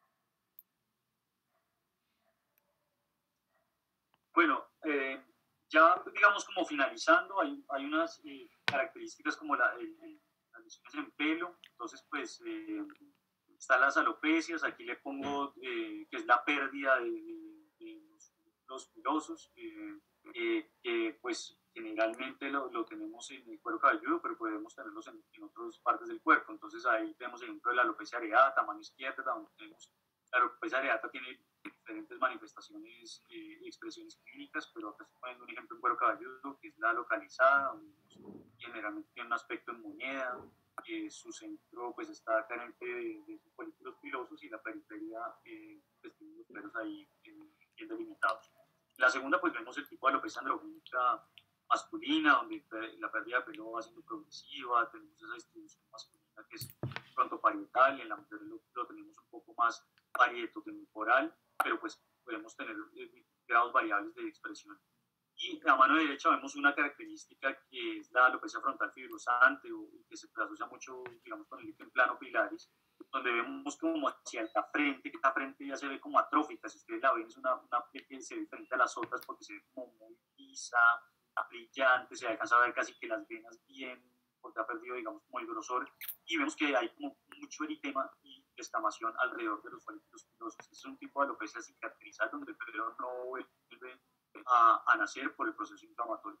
[SPEAKER 1] Bueno, ya digamos como finalizando, hay unas características como las lesiones en pelo. Entonces pues están las alopecias, aquí le pongo que es la pérdida de los pilosos, que pues generalmente lo tenemos en el cuero cabelludo, pero podemos tenerlos en otras partes del cuerpo. Entonces ahí tenemos el ejemplo de la alopecia areata, mano izquierda, donde tenemos la alopecia areata tiene diferentes manifestaciones y expresiones clínicas, pero acá estoy poniendo un ejemplo en cuero cabelludo, que es la localizada, donde generalmente tiene un aspecto en moneda, su centro pues está carente de sus folículos pilosos y la periferia pues tiene los pelos ahí bien delimitados. La segunda pues vemos el tipo de alopecia androgénica masculina, donde la pérdida de pelo va siendo progresiva, tenemos esa distribución masculina que es frontoparietal, en la mujer lo tenemos un poco más parietotemporal, pero pues podemos tener grados variables de expresión. Y a mano derecha vemos una característica que es la alopecia frontal fibrosante, o que se asocia mucho, digamos, con el líquen plano pilaris, donde vemos como hacia la frente, que esta frente ya se ve como atrófica. Si ustedes la ven, es una piel que se ve diferente a las otras porque se ve como muy lisa, brillante, se alcanza a ver casi que las venas bien, porque ha perdido, digamos, como el grosor, y vemos que hay como mucho eritema y descamación alrededor de los folículos pilosos. Es un tipo de alopecia cicatrizal donde el pelo no vuelve a nacer por el proceso inflamatorio.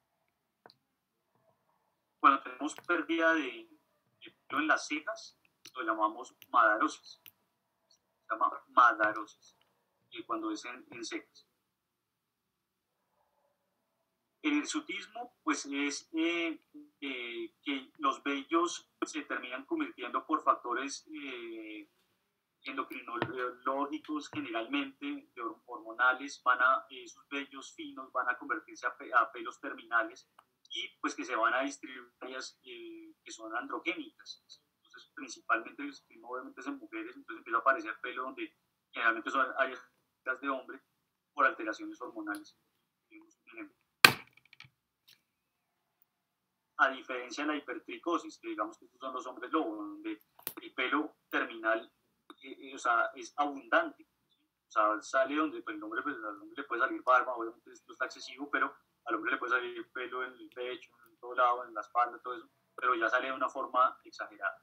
[SPEAKER 1] Cuando tenemos pérdida de pelo en las cejas, lo llamamos madarosis. Se llama madarosis, cuando es en cejas. El hirsutismo, pues es que los vellos se terminan convirtiendo por factores endocrinológicos generalmente, hormonales, sus vellos finos van a convertirse a pelos terminales y pues que se van a distribuir áreas que son androgénicas. Entonces, principalmente obviamente es en mujeres, entonces empieza a aparecer pelo donde generalmente son áreas de hombre por alteraciones hormonales. A diferencia de la hipertricosis, que digamos que estos son los hombres lobo, donde el pelo terminal o sea, es abundante. O sea, sale donde pues, al hombre le puede salir barba, obviamente esto está excesivo, pero al hombre le puede salir pelo en el pecho, en todo lado, en la espalda, todo eso, pero ya sale de una forma exagerada.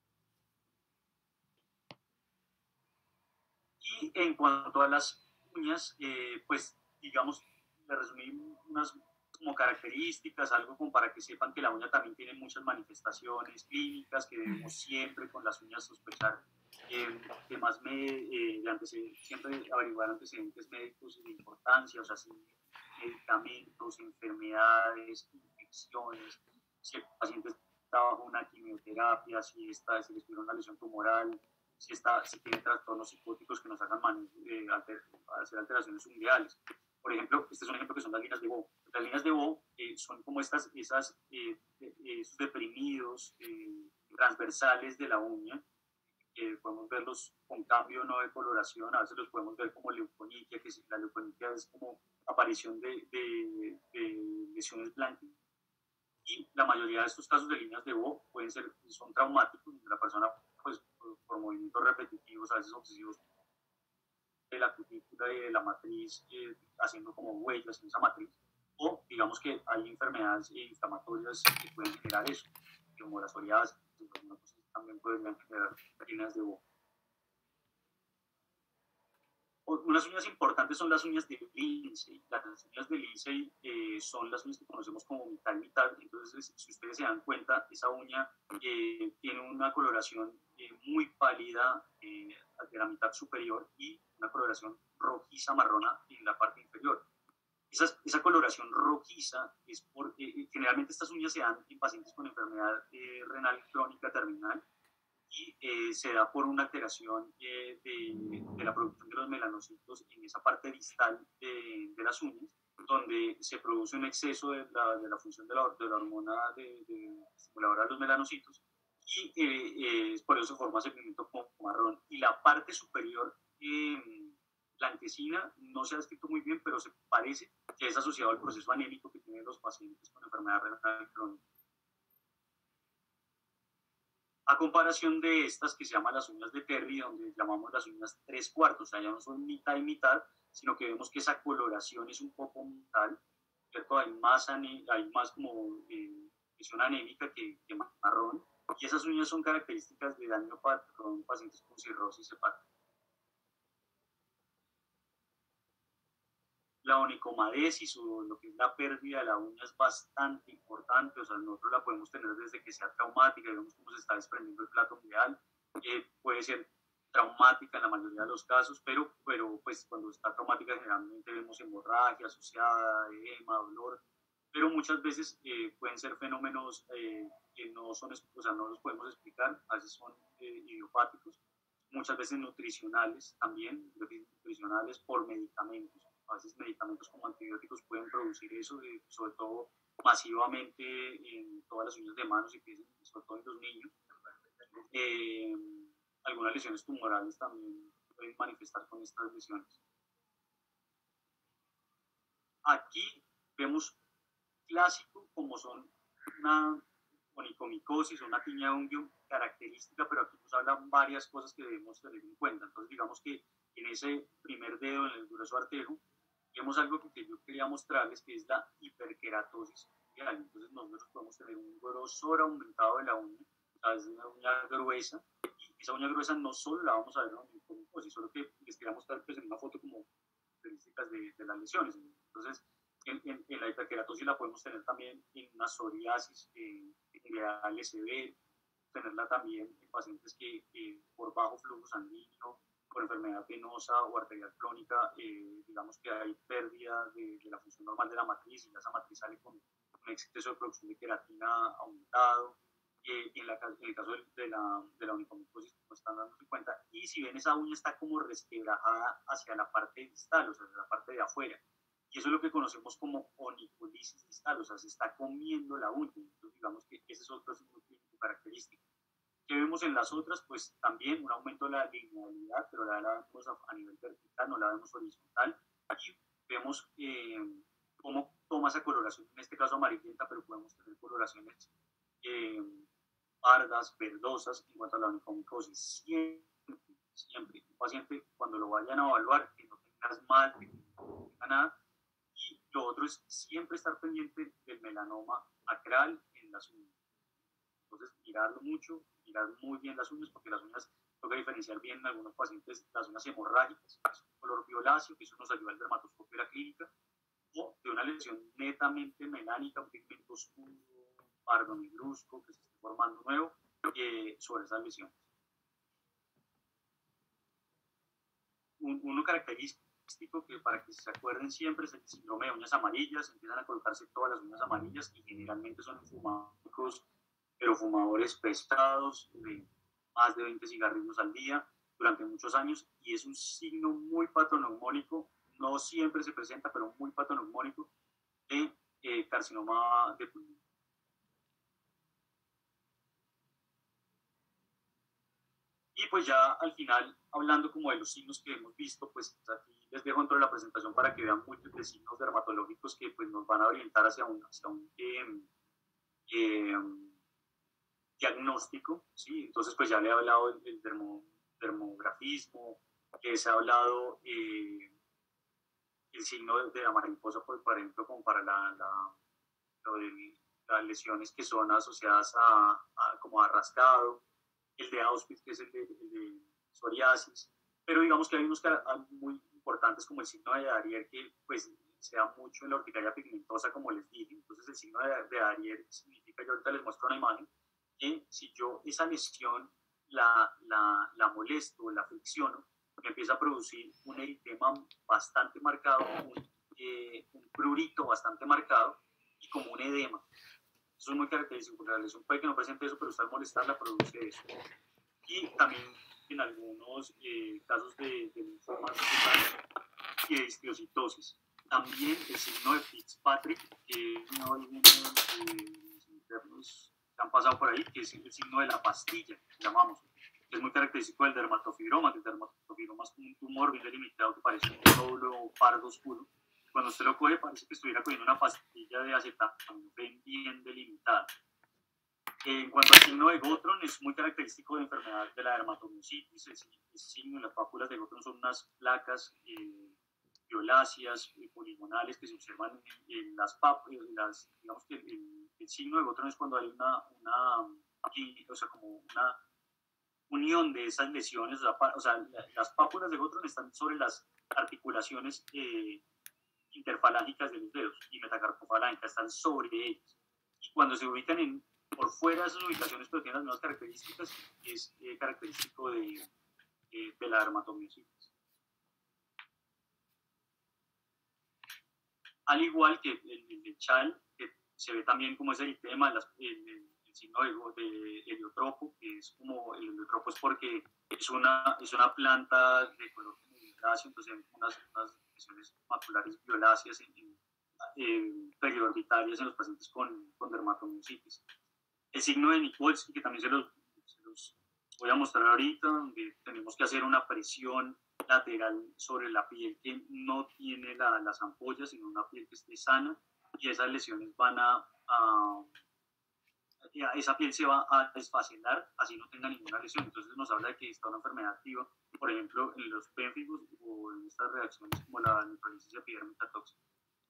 [SPEAKER 1] Y en cuanto a las uñas, pues digamos, le resumí unas como características, algo como para que sepan que la uña también tiene muchas manifestaciones clínicas, que debemos siempre con las uñas sospechar temas siempre averiguar antecedentes médicos de importancia, o sea, si medicamentos, enfermedades, infecciones, si el paciente está bajo una quimioterapia, si le estuviera una lesión tumoral, si tiene trastornos psicóticos que nos hagan hacer alteraciones ungueales. Por ejemplo, este es un ejemplo que son las líneas de Bow. Las líneas de Bow son como esos deprimidos transversales de la uña, que podemos verlos con cambio no de coloración, a veces los podemos ver como leuconitia, que la leuconitia es como aparición de lesiones blancas. Y la mayoría de estos casos de líneas de Bow son traumáticos, donde la persona, pues, por movimientos repetitivos, a veces obsesivos, de la cutícula y de la matriz, haciendo como huellas en esa matriz, o digamos que hay enfermedades inflamatorias que pueden generar eso, como la psoriasis, también pueden generar líneas de Bow. Unas uñas importantes son las uñas de Lindsay. Las uñas de Lindsay son las uñas que conocemos como mitad. Entonces, si ustedes se dan cuenta, esa uña tiene una coloración muy pálida de la mitad superior y una coloración rojiza marrona en la parte inferior. Esa coloración rojiza es generalmente estas uñas se dan en pacientes con enfermedad renal crónica terminal, y se da por una alteración de la producción de los melanocitos en esa parte distal de las uñas, donde se produce un exceso de la función de la hormona estimuladora de los melanocitos, y por eso se forma ese pigmento como marrón. Y la parte superior blanquecina no se ha descrito muy bien, pero se parece que es asociado al proceso anémico que tienen los pacientes con enfermedad renal crónica. A comparación de estas que se llaman las uñas de Terry, donde llamamos las uñas 3/4, o sea, ya no son mitad y mitad, sino que vemos que esa coloración es un poco tal, ¿cierto? Hay más como visión anémica que marrón, y esas uñas son características de daño hepático en pacientes con cirrosis hepática. La onicomadesis, o lo que es la pérdida de la uña, es bastante importante. O sea, nosotros la podemos tener desde que sea traumática, vemos cómo se está desprendiendo el plato ungueal, puede ser traumática en la mayoría de los casos, pero pues cuando está traumática generalmente vemos hemorragia asociada, edema, dolor, pero muchas veces pueden ser fenómenos que no los podemos explicar, a veces son idiopáticos, muchas veces nutricionales también, nutricionales por medicamentos. A veces medicamentos como antibióticos pueden producir eso, sobre todo masivamente en todas las uñas de manos y pies, sobre todo en los niños. Algunas lesiones tumorales también pueden manifestar con estas lesiones. Aquí vemos clásico como son una onicomicosis o una tiña de ungio característica, pero aquí nos hablan varias cosas que debemos tener en cuenta. Entonces, digamos que en ese primer dedo, en el grueso artero, vemos algo que yo quería mostrarles, que es la hiperkeratosis. Entonces nosotros podemos tener un grosor aumentado de la uña, o sea, es una uña gruesa, y esa uña gruesa no solo la vamos a ver en onicomicosis, solo que les quería mostrar pues, en una foto como características de las lesiones. Entonces, en la hiperkeratosis la podemos tener también en una psoriasis ungueal severa, tenerla también en pacientes que por bajo flujo sanguíneo, por enfermedad venosa o arterial crónica, digamos que hay pérdida de la función normal de la matriz, y esa matriz sale con un exceso de producción de queratina aumentado. en el caso de la onicomicosis, como están dando cuenta, y si ven esa uña está como resquebrajada hacia la parte distal, o sea, hacia la parte de afuera, y eso es lo que conocemos como onicolisis distal, o sea, se está comiendo la uña. Entonces, digamos que ese es otro signo clínico característico. ¿Qué vemos en las otras? Pues también un aumento de la linealidad, pero la vemos a nivel vertical, no la vemos horizontal. Aquí vemos cómo toma esa coloración, en este caso amarillenta, pero podemos tener coloraciones pardas, verdosas. En cuanto a la onicomicosis, siempre, un paciente cuando lo vayan a evaluar, que no tenga esmalte, que no tenga nada. Y lo otro es siempre estar pendiente del melanoma acral en las uñas. Entonces, mirarlo mucho, mirar muy bien las uñas, porque las uñas toca diferenciar bien en algunos pacientes las uñas hemorrágicas, que es un color violáceo, que eso nos ayuda al dermatoscopio de la clínica, o de una lesión netamente melánica, un pigmento oscuro, pardo negruzco, que se esté formando nuevo, sobre esas lesiones. Uno característico que para que se acuerden siempre es el síndrome de uñas amarillas. Empiezan a colocarse todas las uñas amarillas y generalmente son fumadores, pero fumadores pesados, de más de 20 cigarrillos al día durante muchos años, y es un signo muy patognomónico, no siempre se presenta, pero muy patognomónico de carcinoma de pulmón. Y pues ya al final, hablando como de los signos que hemos visto, pues aquí les dejo dentro de la presentación para que vean múltiples signos dermatológicos que pues nos van a orientar hacia un diagnóstico, ¿sí? Entonces pues ya le he hablado del dermografismo, que se ha hablado el signo de la mariposa, pues, por ejemplo, como para las lesiones que son asociadas como a rascado, el de Auspitz, que es el de psoriasis, pero digamos que hay unos muy importantes como el signo de Darier, que pues se da mucho en la urticaria pigmentosa, como les dije. Entonces el signo de Darier significa, yo ahorita les muestro una imagen, que si yo esa lesión la molesto, la fricciono, me empieza a producir un eritema bastante marcado, un prurito bastante marcado y como un edema. Eso es muy característico, porque la lesión puede que no presente eso, pero al molestarla produce eso. Y también en algunos casos de linfomas y de histiocytosis. También el signo de Fitzpatrick, que algunos internos que han pasado por ahí, que es el signo de la pastilla, que llamamos, que es muy característico del dermatofibroma, que el dermatofibroma es como un tumor bien delimitado que parece un nódulo pardo oscuro. Cuando usted lo coge parece que estuviera cogiendo una pastilla de acetaminofén bien delimitada. En cuanto al signo de Gottron, es muy característico de enfermedad de la dermatomiositis. El signo de las pápulas de Gottron son unas placas violáceas, poligonales, que se observan en las pápulas. Digamos que el signo de Gottron es cuando hay o sea, como una unión de esas lesiones. O sea, las pápulas de Gottron están sobre las articulaciones interfalángicas de los dedos, y metacarpofalángicas están sobre ellas. Y cuando se ubican por fuera de esas ubicaciones, pero tienen las mismas características, es característico de la dermatomiositis. Al igual que el chal, que se ve también como ese eritema, el signo de heliotropo, que es como el heliotropo es porque es una planta de color violáceo, entonces hay unas lesiones maculares violáceas periorbitarias en los pacientes con dermatomiositis. El signo de Nikolsky, que también se los voy a mostrar ahorita, donde tenemos que hacer una presión lateral sobre la piel que no tiene las ampollas, sino una piel que esté sana, y esas lesiones esa piel se va a desfacelar, así no tenga ninguna lesión. Entonces nos habla de que está una enfermedad activa, por ejemplo, en los pénfigos o en estas reacciones como la necrolisis epidérmica tóxica.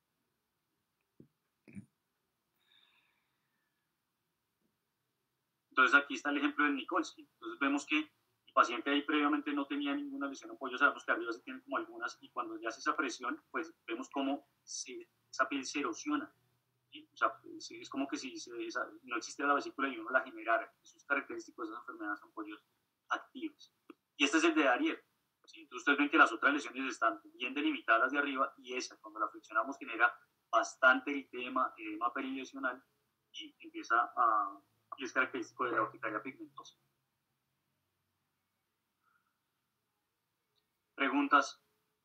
[SPEAKER 1] Entonces aquí está el ejemplo del Nikolsky. Entonces vemos que el paciente ahí previamente no tenía ninguna lesión en ampollo, sabemos que arriba sí tienen como algunas, y cuando ya hace esa presión, pues vemos cómo esa piel se erosiona. ¿Sí? O sea, es como que si no existiera la vesícula y uno la generara. Eso es característico de esas enfermedades ampollos activas. Y este es el de Darier. ¿Sí? Entonces ustedes ven que las otras lesiones están bien delimitadas de arriba, y esa, cuando la flexionamos, genera bastante edema perilesional, y empieza y es característico de la urticaria pigmentosa. ¿Preguntas?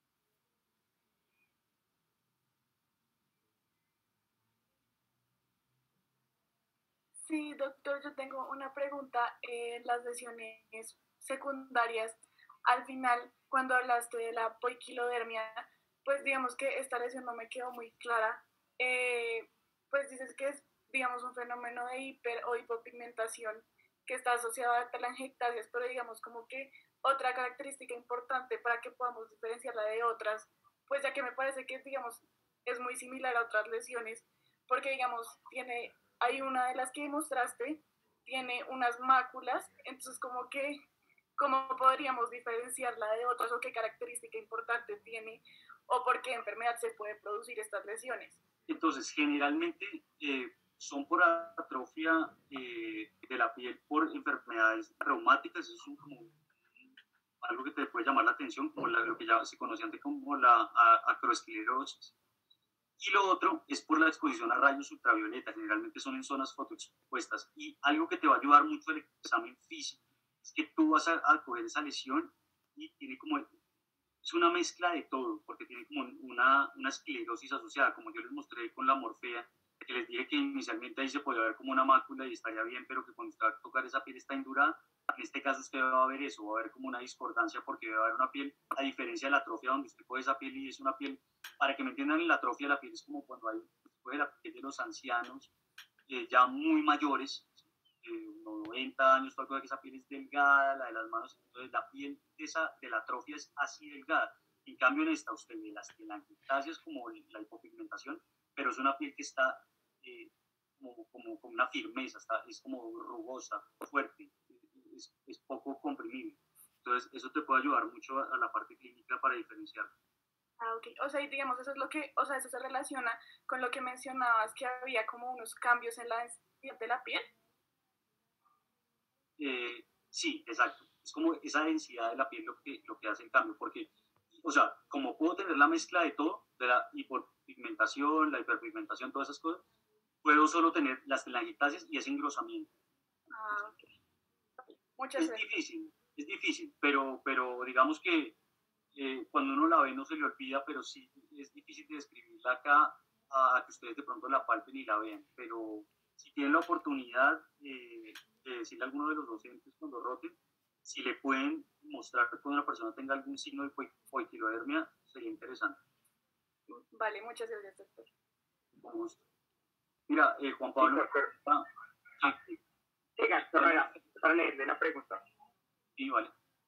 [SPEAKER 5] Sí, doctor, yo tengo una pregunta. Las lesiones secundarias, al final, cuando hablaste de la poiquilodermia, pues digamos que esta lesión no me quedó muy clara. Pues dices que es, digamos, un fenómeno de hiper o hipopigmentación que está asociado a telangiectasias, pero digamos como que otra característica importante para que podamos diferenciarla de otras, pues ya que me parece que, digamos, es muy similar a otras lesiones, porque, digamos, hay una de las que mostraste, tiene unas máculas, entonces como que, ¿cómo podríamos diferenciarla de otras o qué característica importante tiene o por qué enfermedad se puede producir estas lesiones?
[SPEAKER 1] Entonces, generalmente son por atrofia de la piel por enfermedades reumáticas, eso es como algo que te puede llamar la atención, como lo que ya se conocía antes como la arteriosclerosis. Y lo otro es por la exposición a rayos ultravioleta, generalmente son en zonas fotoexpuestas. Y algo que te va a ayudar mucho el examen físico es que tú vas a coger esa lesión y tiene como, es una mezcla de todo, porque tiene como una esclerosis asociada, como yo les mostré con la morfea, que les dije que inicialmente ahí se podía ver como una mácula y estaría bien, pero que cuando usted va a tocar esa piel está endurada. En este caso usted va a ver eso, va a ver como una discordancia porque va a haber una piel, a diferencia de la atrofia donde usted coge esa piel y es una piel, para que me entiendan, la atrofia de la piel es como cuando hay, coge la piel de los ancianos ya muy mayores, 90 años, todo que esa piel es delgada, la de las manos, entonces la piel de la atrofia es así delgada. En cambio en esta usted ve las telangiectasias como la hipopigmentación, pero es una piel que está como una firmeza, es como rugosa, fuerte, es poco comprimible. Entonces, eso te puede ayudar mucho a la parte clínica para diferenciar.
[SPEAKER 5] Ah, ok. O sea, digamos, eso es lo que, o sea, eso se relaciona con lo que mencionabas, que había como unos cambios en la densidad de la piel.
[SPEAKER 1] Sí, exacto. Es como esa densidad de la piel lo que hace el cambio, porque, o sea, como puedo tener la mezcla de todo, de la hipopigmentación, la hiperpigmentación, todas esas cosas, puedo solo tener las telangiectasias y ese engrosamiento.
[SPEAKER 5] Ah, ok. Muchas gracias.
[SPEAKER 1] Es difícil, pero digamos que cuando uno la ve no se le olvida, pero sí es difícil de describirla acá a que ustedes de pronto la palpen y la vean, pero si tienen la oportunidad de decirle a alguno de los docentes cuando roten, si le pueden mostrar que cuando una persona tenga algún signo de poiquilodermia, sería interesante.
[SPEAKER 5] Vale, muchas gracias, doctor.
[SPEAKER 1] Con gusto. Mira, Juan Pablo.
[SPEAKER 2] Sigan, para leerle la pregunta.
[SPEAKER 1] Sí, vale.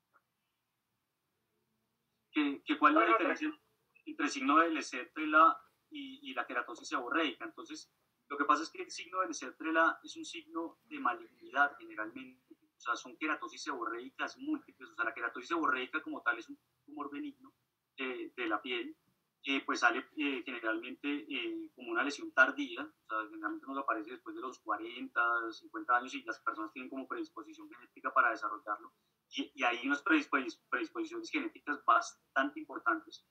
[SPEAKER 1] ¿Cuál es la diferencia entre el signo de Leset-Trela y la queratosis seborreica? Entonces, lo que pasa es que el signo de Leset-Trela es un signo de malignidad generalmente. O sea, son queratosis seborreicas múltiples. O sea, la queratosis seborreica como tal es un tumor benigno de la piel que pues sale generalmente como una lesión tardía. O sea, generalmente nos aparece después de los 40, 50 años y las personas tienen como predisposición genética para desarrollarlo. Y hay unas predisposiciones genéticas bastante importantes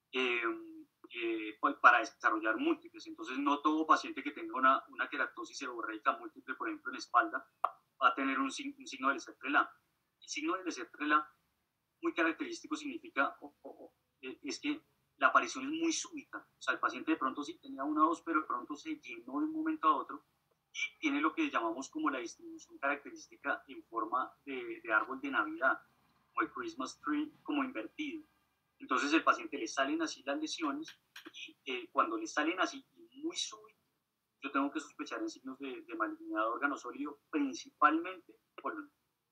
[SPEAKER 1] para desarrollar múltiples. Entonces, no todo paciente que tenga una queratosis seborreica múltiple, por ejemplo, en la espalda, va a tener un signo de Leset-Trela. El signo de Leset-Trela, muy característico, significa, es que la aparición es muy súbita. O sea, el paciente de pronto sí tenía una o dos, pero de pronto se llenó de un momento a otro y tiene lo que llamamos como la distribución característica en forma de árbol de Navidad, como el Christmas tree, como invertido. Entonces el paciente le salen así las lesiones y cuando le salen así muy súbito, yo tengo que sospechar en signos de malignidad de órgano sólido, principalmente por el...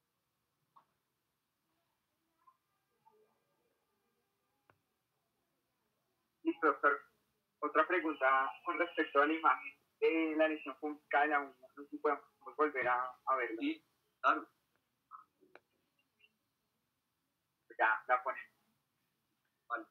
[SPEAKER 2] Listo, doctor. Otra pregunta con respecto a la imagen de la lesión funcal, aún no sé si podemos volver a verla.
[SPEAKER 1] Sí, claro.
[SPEAKER 2] Ya, la ponemos.
[SPEAKER 1] Vale.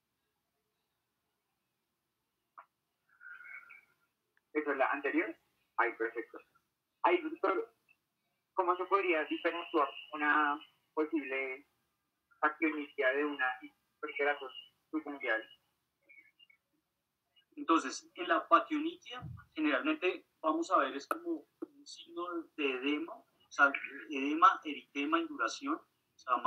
[SPEAKER 2] ¿Eso es la anterior? Ay, perfecto. Ay, doctor, ¿cómo se podría diferenciar una posible actionicia de una hiperkeratosis subungual?
[SPEAKER 1] Entonces, en la paquionitia, generalmente vamos a ver es como un signo de edema, o sea, edema, eritema, induración, o sea,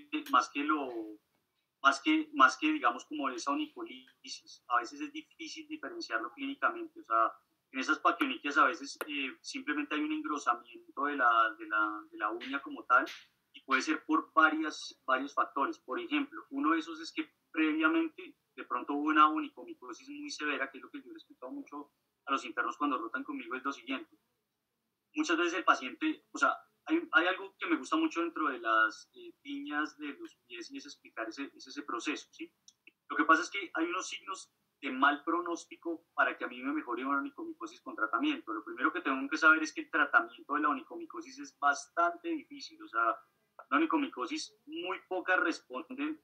[SPEAKER 1] más que digamos como esa onicolisis. A veces es difícil diferenciarlo clínicamente, o sea, en esas paquionitias a veces simplemente hay un engrosamiento de la uña como tal y puede ser por varios factores. Por ejemplo, uno de esos es que previamente de pronto hubo una onicomicosis muy severa, que es lo que yo le he explicado mucho a los internos cuando rotan conmigo, es lo siguiente. Muchas veces el paciente, o sea, hay algo que me gusta mucho dentro de las piñas de los pies y es explicar ese proceso, ¿sí? Lo que pasa es que hay unos signos de mal pronóstico para que a mí me mejore una onicomicosis con tratamiento. Lo primero que tengo que saber es que el tratamiento de la onicomicosis es bastante difícil, o sea, la onicomicosis muy pocas responden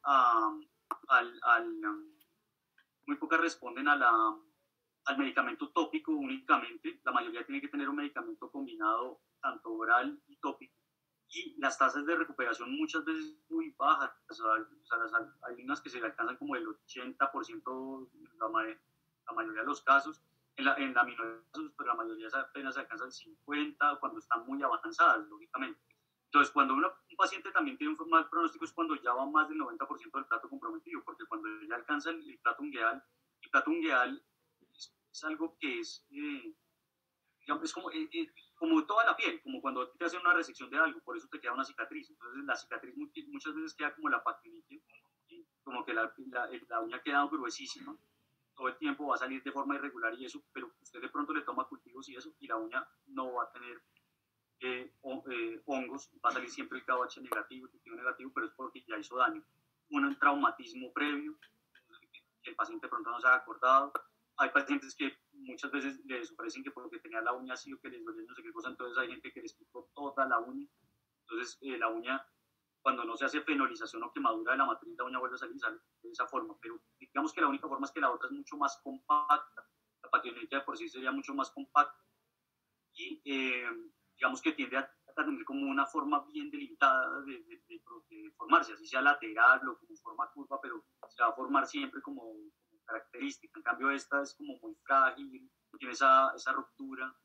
[SPEAKER 1] muy pocas responden al medicamento tópico únicamente, la mayoría tiene que tener un medicamento combinado tanto oral y tópico, y las tasas de recuperación muchas veces muy bajas, o sea, hay unas que se alcanzan como el 80% la mayoría de los casos, en la minoría de los casos, pero la mayoría apenas se alcanza el 50% cuando están muy avanzadas, lógicamente. Entonces, cuando un paciente también tiene un mal pronóstico es cuando ya va más del 90% del plato comprometido, porque cuando ya alcanza el plato ungueal es algo que es, digamos, es como toda la piel, como cuando te hacen una resección de algo, por eso te queda una cicatriz. Entonces, la cicatriz muchas veces queda como la paquinitis, como que la uña queda gruesísima, todo el tiempo va a salir de forma irregular y eso, pero usted de pronto le toma cultivos y eso, y la uña no va a tener hongos, va a salir siempre el KOH negativo, el cultivo negativo, pero es porque ya hizo daño. Un traumatismo previo, que el paciente de pronto no se ha acordado. Hay pacientes que muchas veces les ofrecen que porque tenía la uña así o que les duele no sé qué cosa, entonces hay gente que les quitó toda la uña. Entonces la uña, cuando no se hace fenolización o quemadura de la matriz, la uña vuelve a salir y sale de esa forma. Pero digamos que la única forma es que la otra es mucho más compacta. La paquioneta de por sí sería mucho más compacta y digamos que tiende a tener como una forma bien delimitada de formarse, así sea lateral o como forma curva, pero se va a formar siempre como característica. En cambio, esta es como muy frágil, tiene esa ruptura.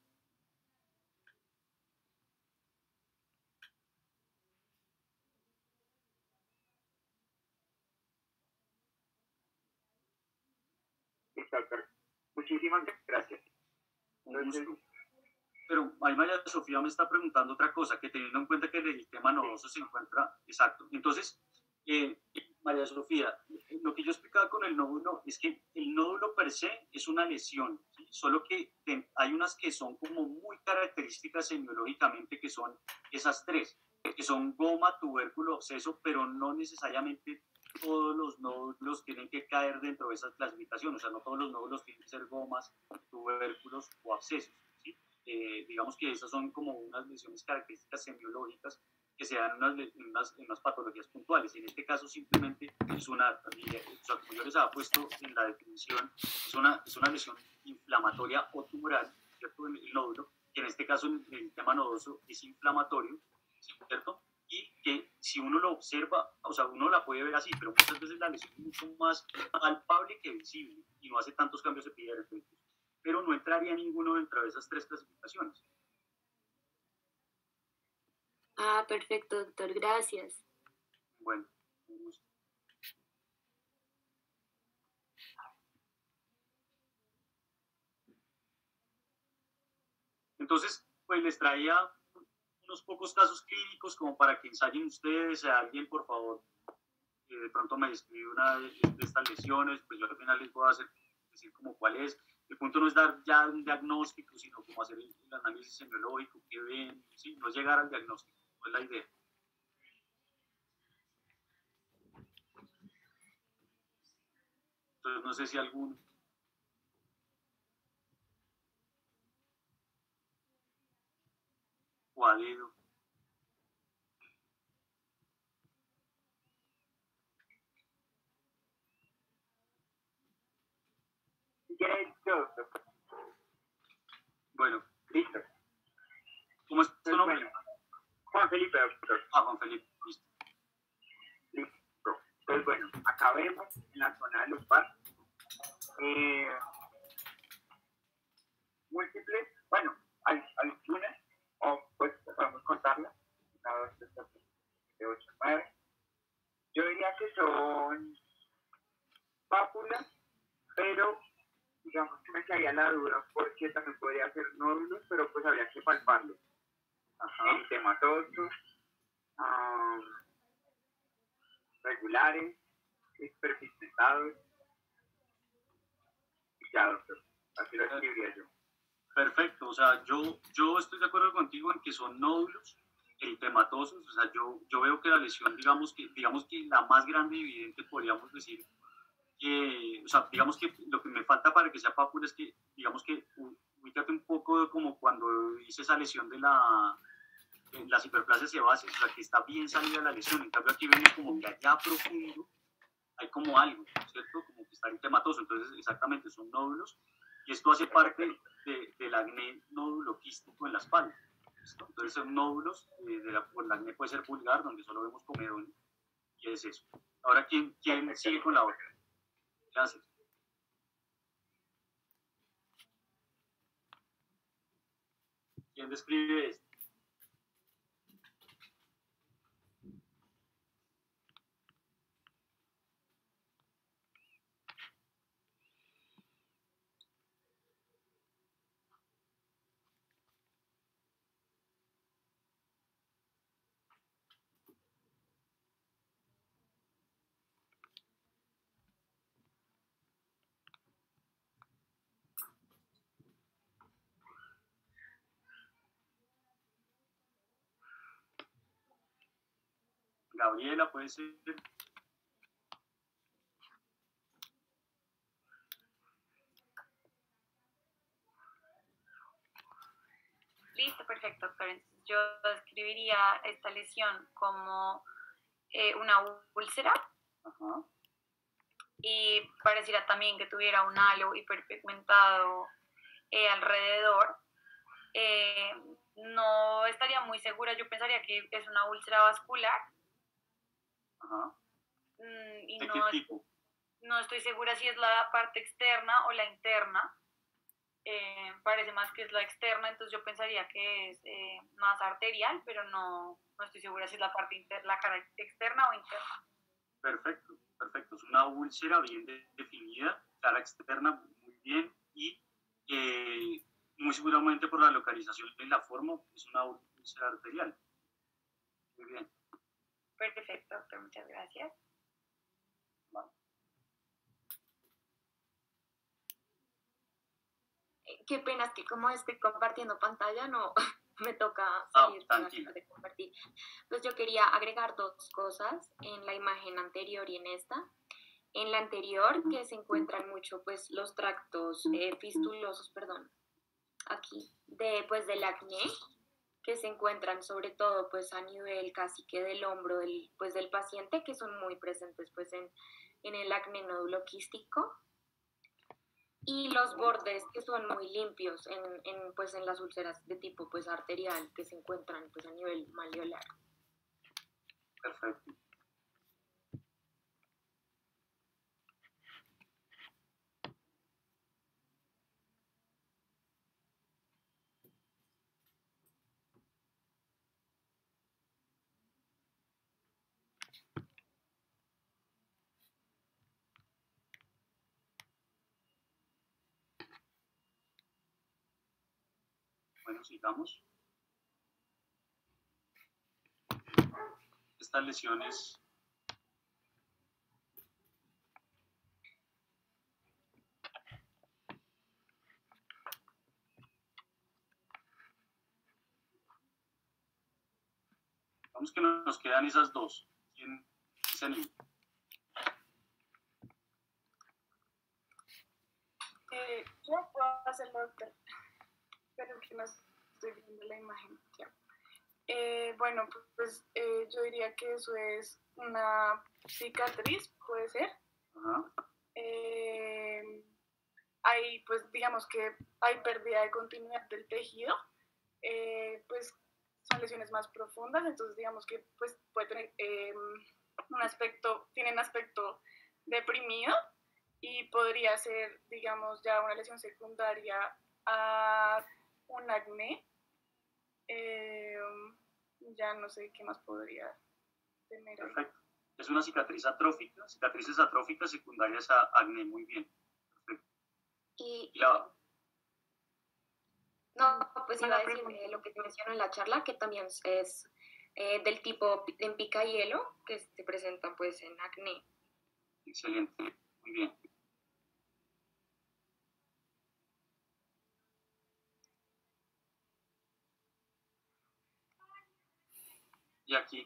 [SPEAKER 2] Muchísimas gracias.
[SPEAKER 1] Entonces, pero ahí María Sofía me está preguntando otra cosa, que teniendo en cuenta que el eritema nodoso se encuentra, exacto. Entonces, María Sofía, lo que yo explicaba con el nódulo es que el nódulo per se es una lesión, ¿sí? Solo que hay unas que son como muy características semiológicamente, que son esas tres, que son goma, tubérculo, absceso, pero no necesariamente todos los nódulos tienen que caer dentro de esas clasificaciones, o sea, no todos los nódulos tienen que ser gomas, tubérculos o abscesos, ¿sí? Digamos que esas son como unas lesiones características semiológicas que se dan en unas patologías puntuales. En este caso simplemente es una, o sea, como yo les había puesto en la definición, es una lesión inflamatoria o tumoral, ¿cierto? El nódulo, que en este caso el tema nodoso es inflamatorio, ¿cierto? Y que si uno lo observa, o sea, uno la puede ver así, pero muchas veces la lesión es mucho más palpable que visible y no hace tantos cambios epidérmicos, pero no entraría ninguno dentro de esas tres clasificaciones.
[SPEAKER 3] Ah, perfecto, doctor, gracias.
[SPEAKER 1] Bueno, un gusto. Entonces, pues les traía unos pocos casos clínicos como para que ensayen ustedes. A alguien, por favor, de pronto me describe una de estas lesiones, pues yo al final les voy a decir como cuál es. El punto no es dar ya un diagnóstico, sino como hacer el análisis semiológico, qué ven, ¿sí? No es llegar al diagnóstico, no es la idea. Entonces, no sé si alguno. O a dedo. Bueno,
[SPEAKER 2] Listo.
[SPEAKER 1] ¿Cómo es tu nombre?
[SPEAKER 2] Bueno, Juan Felipe, doctor.
[SPEAKER 1] Juan Felipe, listo.
[SPEAKER 2] Listo. Pues bueno, acá vemos en la zona lumbar múltiples, bueno, hay algunas, o pues podemos contarlas, 1, 2, 3, 4, 5, 6, 8, 9. Yo diría que son pápulas, pero digamos que me quedaría la duda porque también podría ser nódulos, pero pues habría que palparlos. Eritematosos, regulares, persistentados, y ya, doctor. Así lo escribiría yo.
[SPEAKER 1] Perfecto, o sea, yo estoy de acuerdo contigo en que son nódulos eritematosos, o sea, yo veo que la lesión, digamos que la más grande y evidente podríamos decir que, o sea, digamos que lo que me falta para que sea pápula es que, digamos que, ubícate un poco como cuando hice esa lesión de las hiperplasias sebáceas, o sea, que está bien salida la lesión, en cambio aquí vemos como que allá profundo hay como algo, ¿cierto? Como que está eritematoso, entonces exactamente son nódulos, y esto hace parte del acné nódulo quístico en la espalda. ¿Listo? Entonces son nódulos, pues el acné puede ser vulgar, donde solo vemos comedones, y es eso. Ahora, ¿quién sigue con la otra? Gracias. ¿Quién describe esto? Gabriela, puede ser.
[SPEAKER 3] Listo, perfecto, doctor. Entonces, yo describiría esta lesión como una úlcera.
[SPEAKER 1] Ajá.
[SPEAKER 3] Y pareciera también que tuviera un halo hiperpigmentado alrededor. No estaría muy segura, yo pensaría que es una úlcera vascular.
[SPEAKER 1] Ajá.
[SPEAKER 3] Y
[SPEAKER 1] ¿De qué tipo?
[SPEAKER 3] No estoy segura si es la parte externa o la interna. Parece más que es la externa, entonces yo pensaría que es más arterial, pero no estoy segura si es la parte la cara externa o interna.
[SPEAKER 1] Perfecto. Es una úlcera bien definida, cara externa muy bien, y muy seguramente por la localización y la forma es una úlcera arterial. Muy bien.
[SPEAKER 3] Perfecto, doctor, muchas gracias.
[SPEAKER 1] Vale.
[SPEAKER 6] Qué pena, es que como estoy compartiendo pantalla, no me toca salir de compartir. Pues yo quería agregar 2 cosas en la imagen anterior y en esta. En la anterior, que se encuentran mucho pues los tractos fistulosos, aquí, del acné, que se encuentran sobre todo pues a nivel casi que del hombro del paciente, que son muy presentes pues en el acné nódulo quístico. Y los bordes que son muy limpios en las úlceras de tipo pues arterial que se encuentran pues a nivel malleolar.
[SPEAKER 1] Perfecto. Bueno, sigamos. Estas lesiones vamos que nos quedan esas 2. ¿Quién se anima?
[SPEAKER 5] Yo puedo hacerlo, doctor, pero que no estoy viendo la imagen. Bueno, pues yo diría que eso es una cicatriz, puede ser.
[SPEAKER 1] Ajá.
[SPEAKER 5] hay, pues digamos que hay pérdida de continuidad del tejido, pues son lesiones más profundas, entonces digamos que pues puede tener tienen aspecto deprimido y podría ser, digamos, ya una lesión secundaria a un acné. Ya no sé qué más podría tener.
[SPEAKER 1] Perfecto. Es una cicatriz atrófica, cicatrices atróficas secundarias a acné, muy bien. Perfecto.
[SPEAKER 6] No, pues iba a decir lo que te menciono en la charla, que también es del tipo en picahielo, que se presenta pues en acné.
[SPEAKER 1] Excelente, muy bien. Y aquí.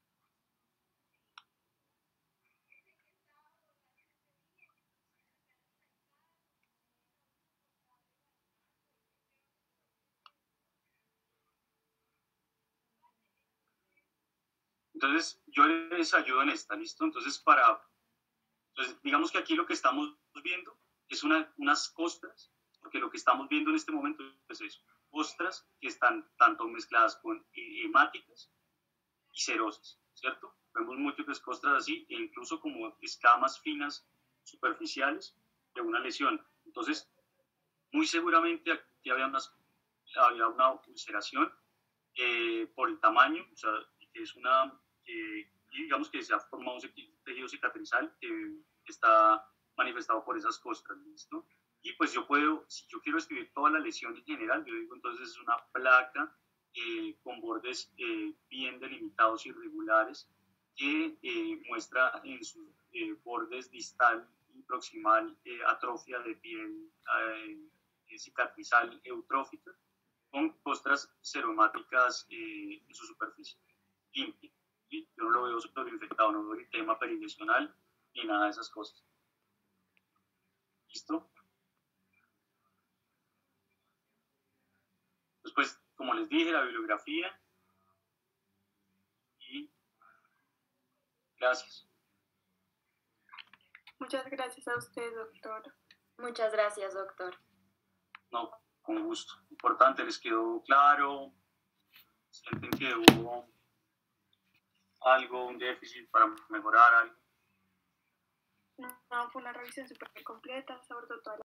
[SPEAKER 1] Entonces, yo les ayudo en esta, ¿listo? Entonces, digamos que aquí lo que estamos viendo es unas costras, porque lo que estamos viendo en este momento es eso, costras que están tanto mezcladas con hemáticas y cerosas, ¿cierto? Vemos múltiples costras así, e incluso como escamas finas superficiales de una lesión. Entonces, muy seguramente aquí había una ulceración por el tamaño, o sea, que es digamos que se ha formado un tejido cicatrizal que está manifestado por esas costras, ¿listo? Y pues si yo quiero escribir toda la lesión en general, yo digo entonces es una placa con bordes bien delimitados y regulares que muestra en sus bordes distal y proximal atrofia de piel cicatrizal eutrófica con costras seromáticas en su superficie limpia. ¿Sí? Yo no lo veo superinfectado, no veo eritema perilesional ni nada de esas cosas. ¿Listo? Después, como les dije, la bibliografía. Y gracias.
[SPEAKER 5] Muchas gracias a usted, doctor.
[SPEAKER 6] Muchas gracias, doctor.
[SPEAKER 1] No, con gusto. Importante, ¿les quedó claro? ¿Sienten que hubo algo, un déficit para mejorar algo?
[SPEAKER 5] No, fue una revisión súper completa, se abordó toda la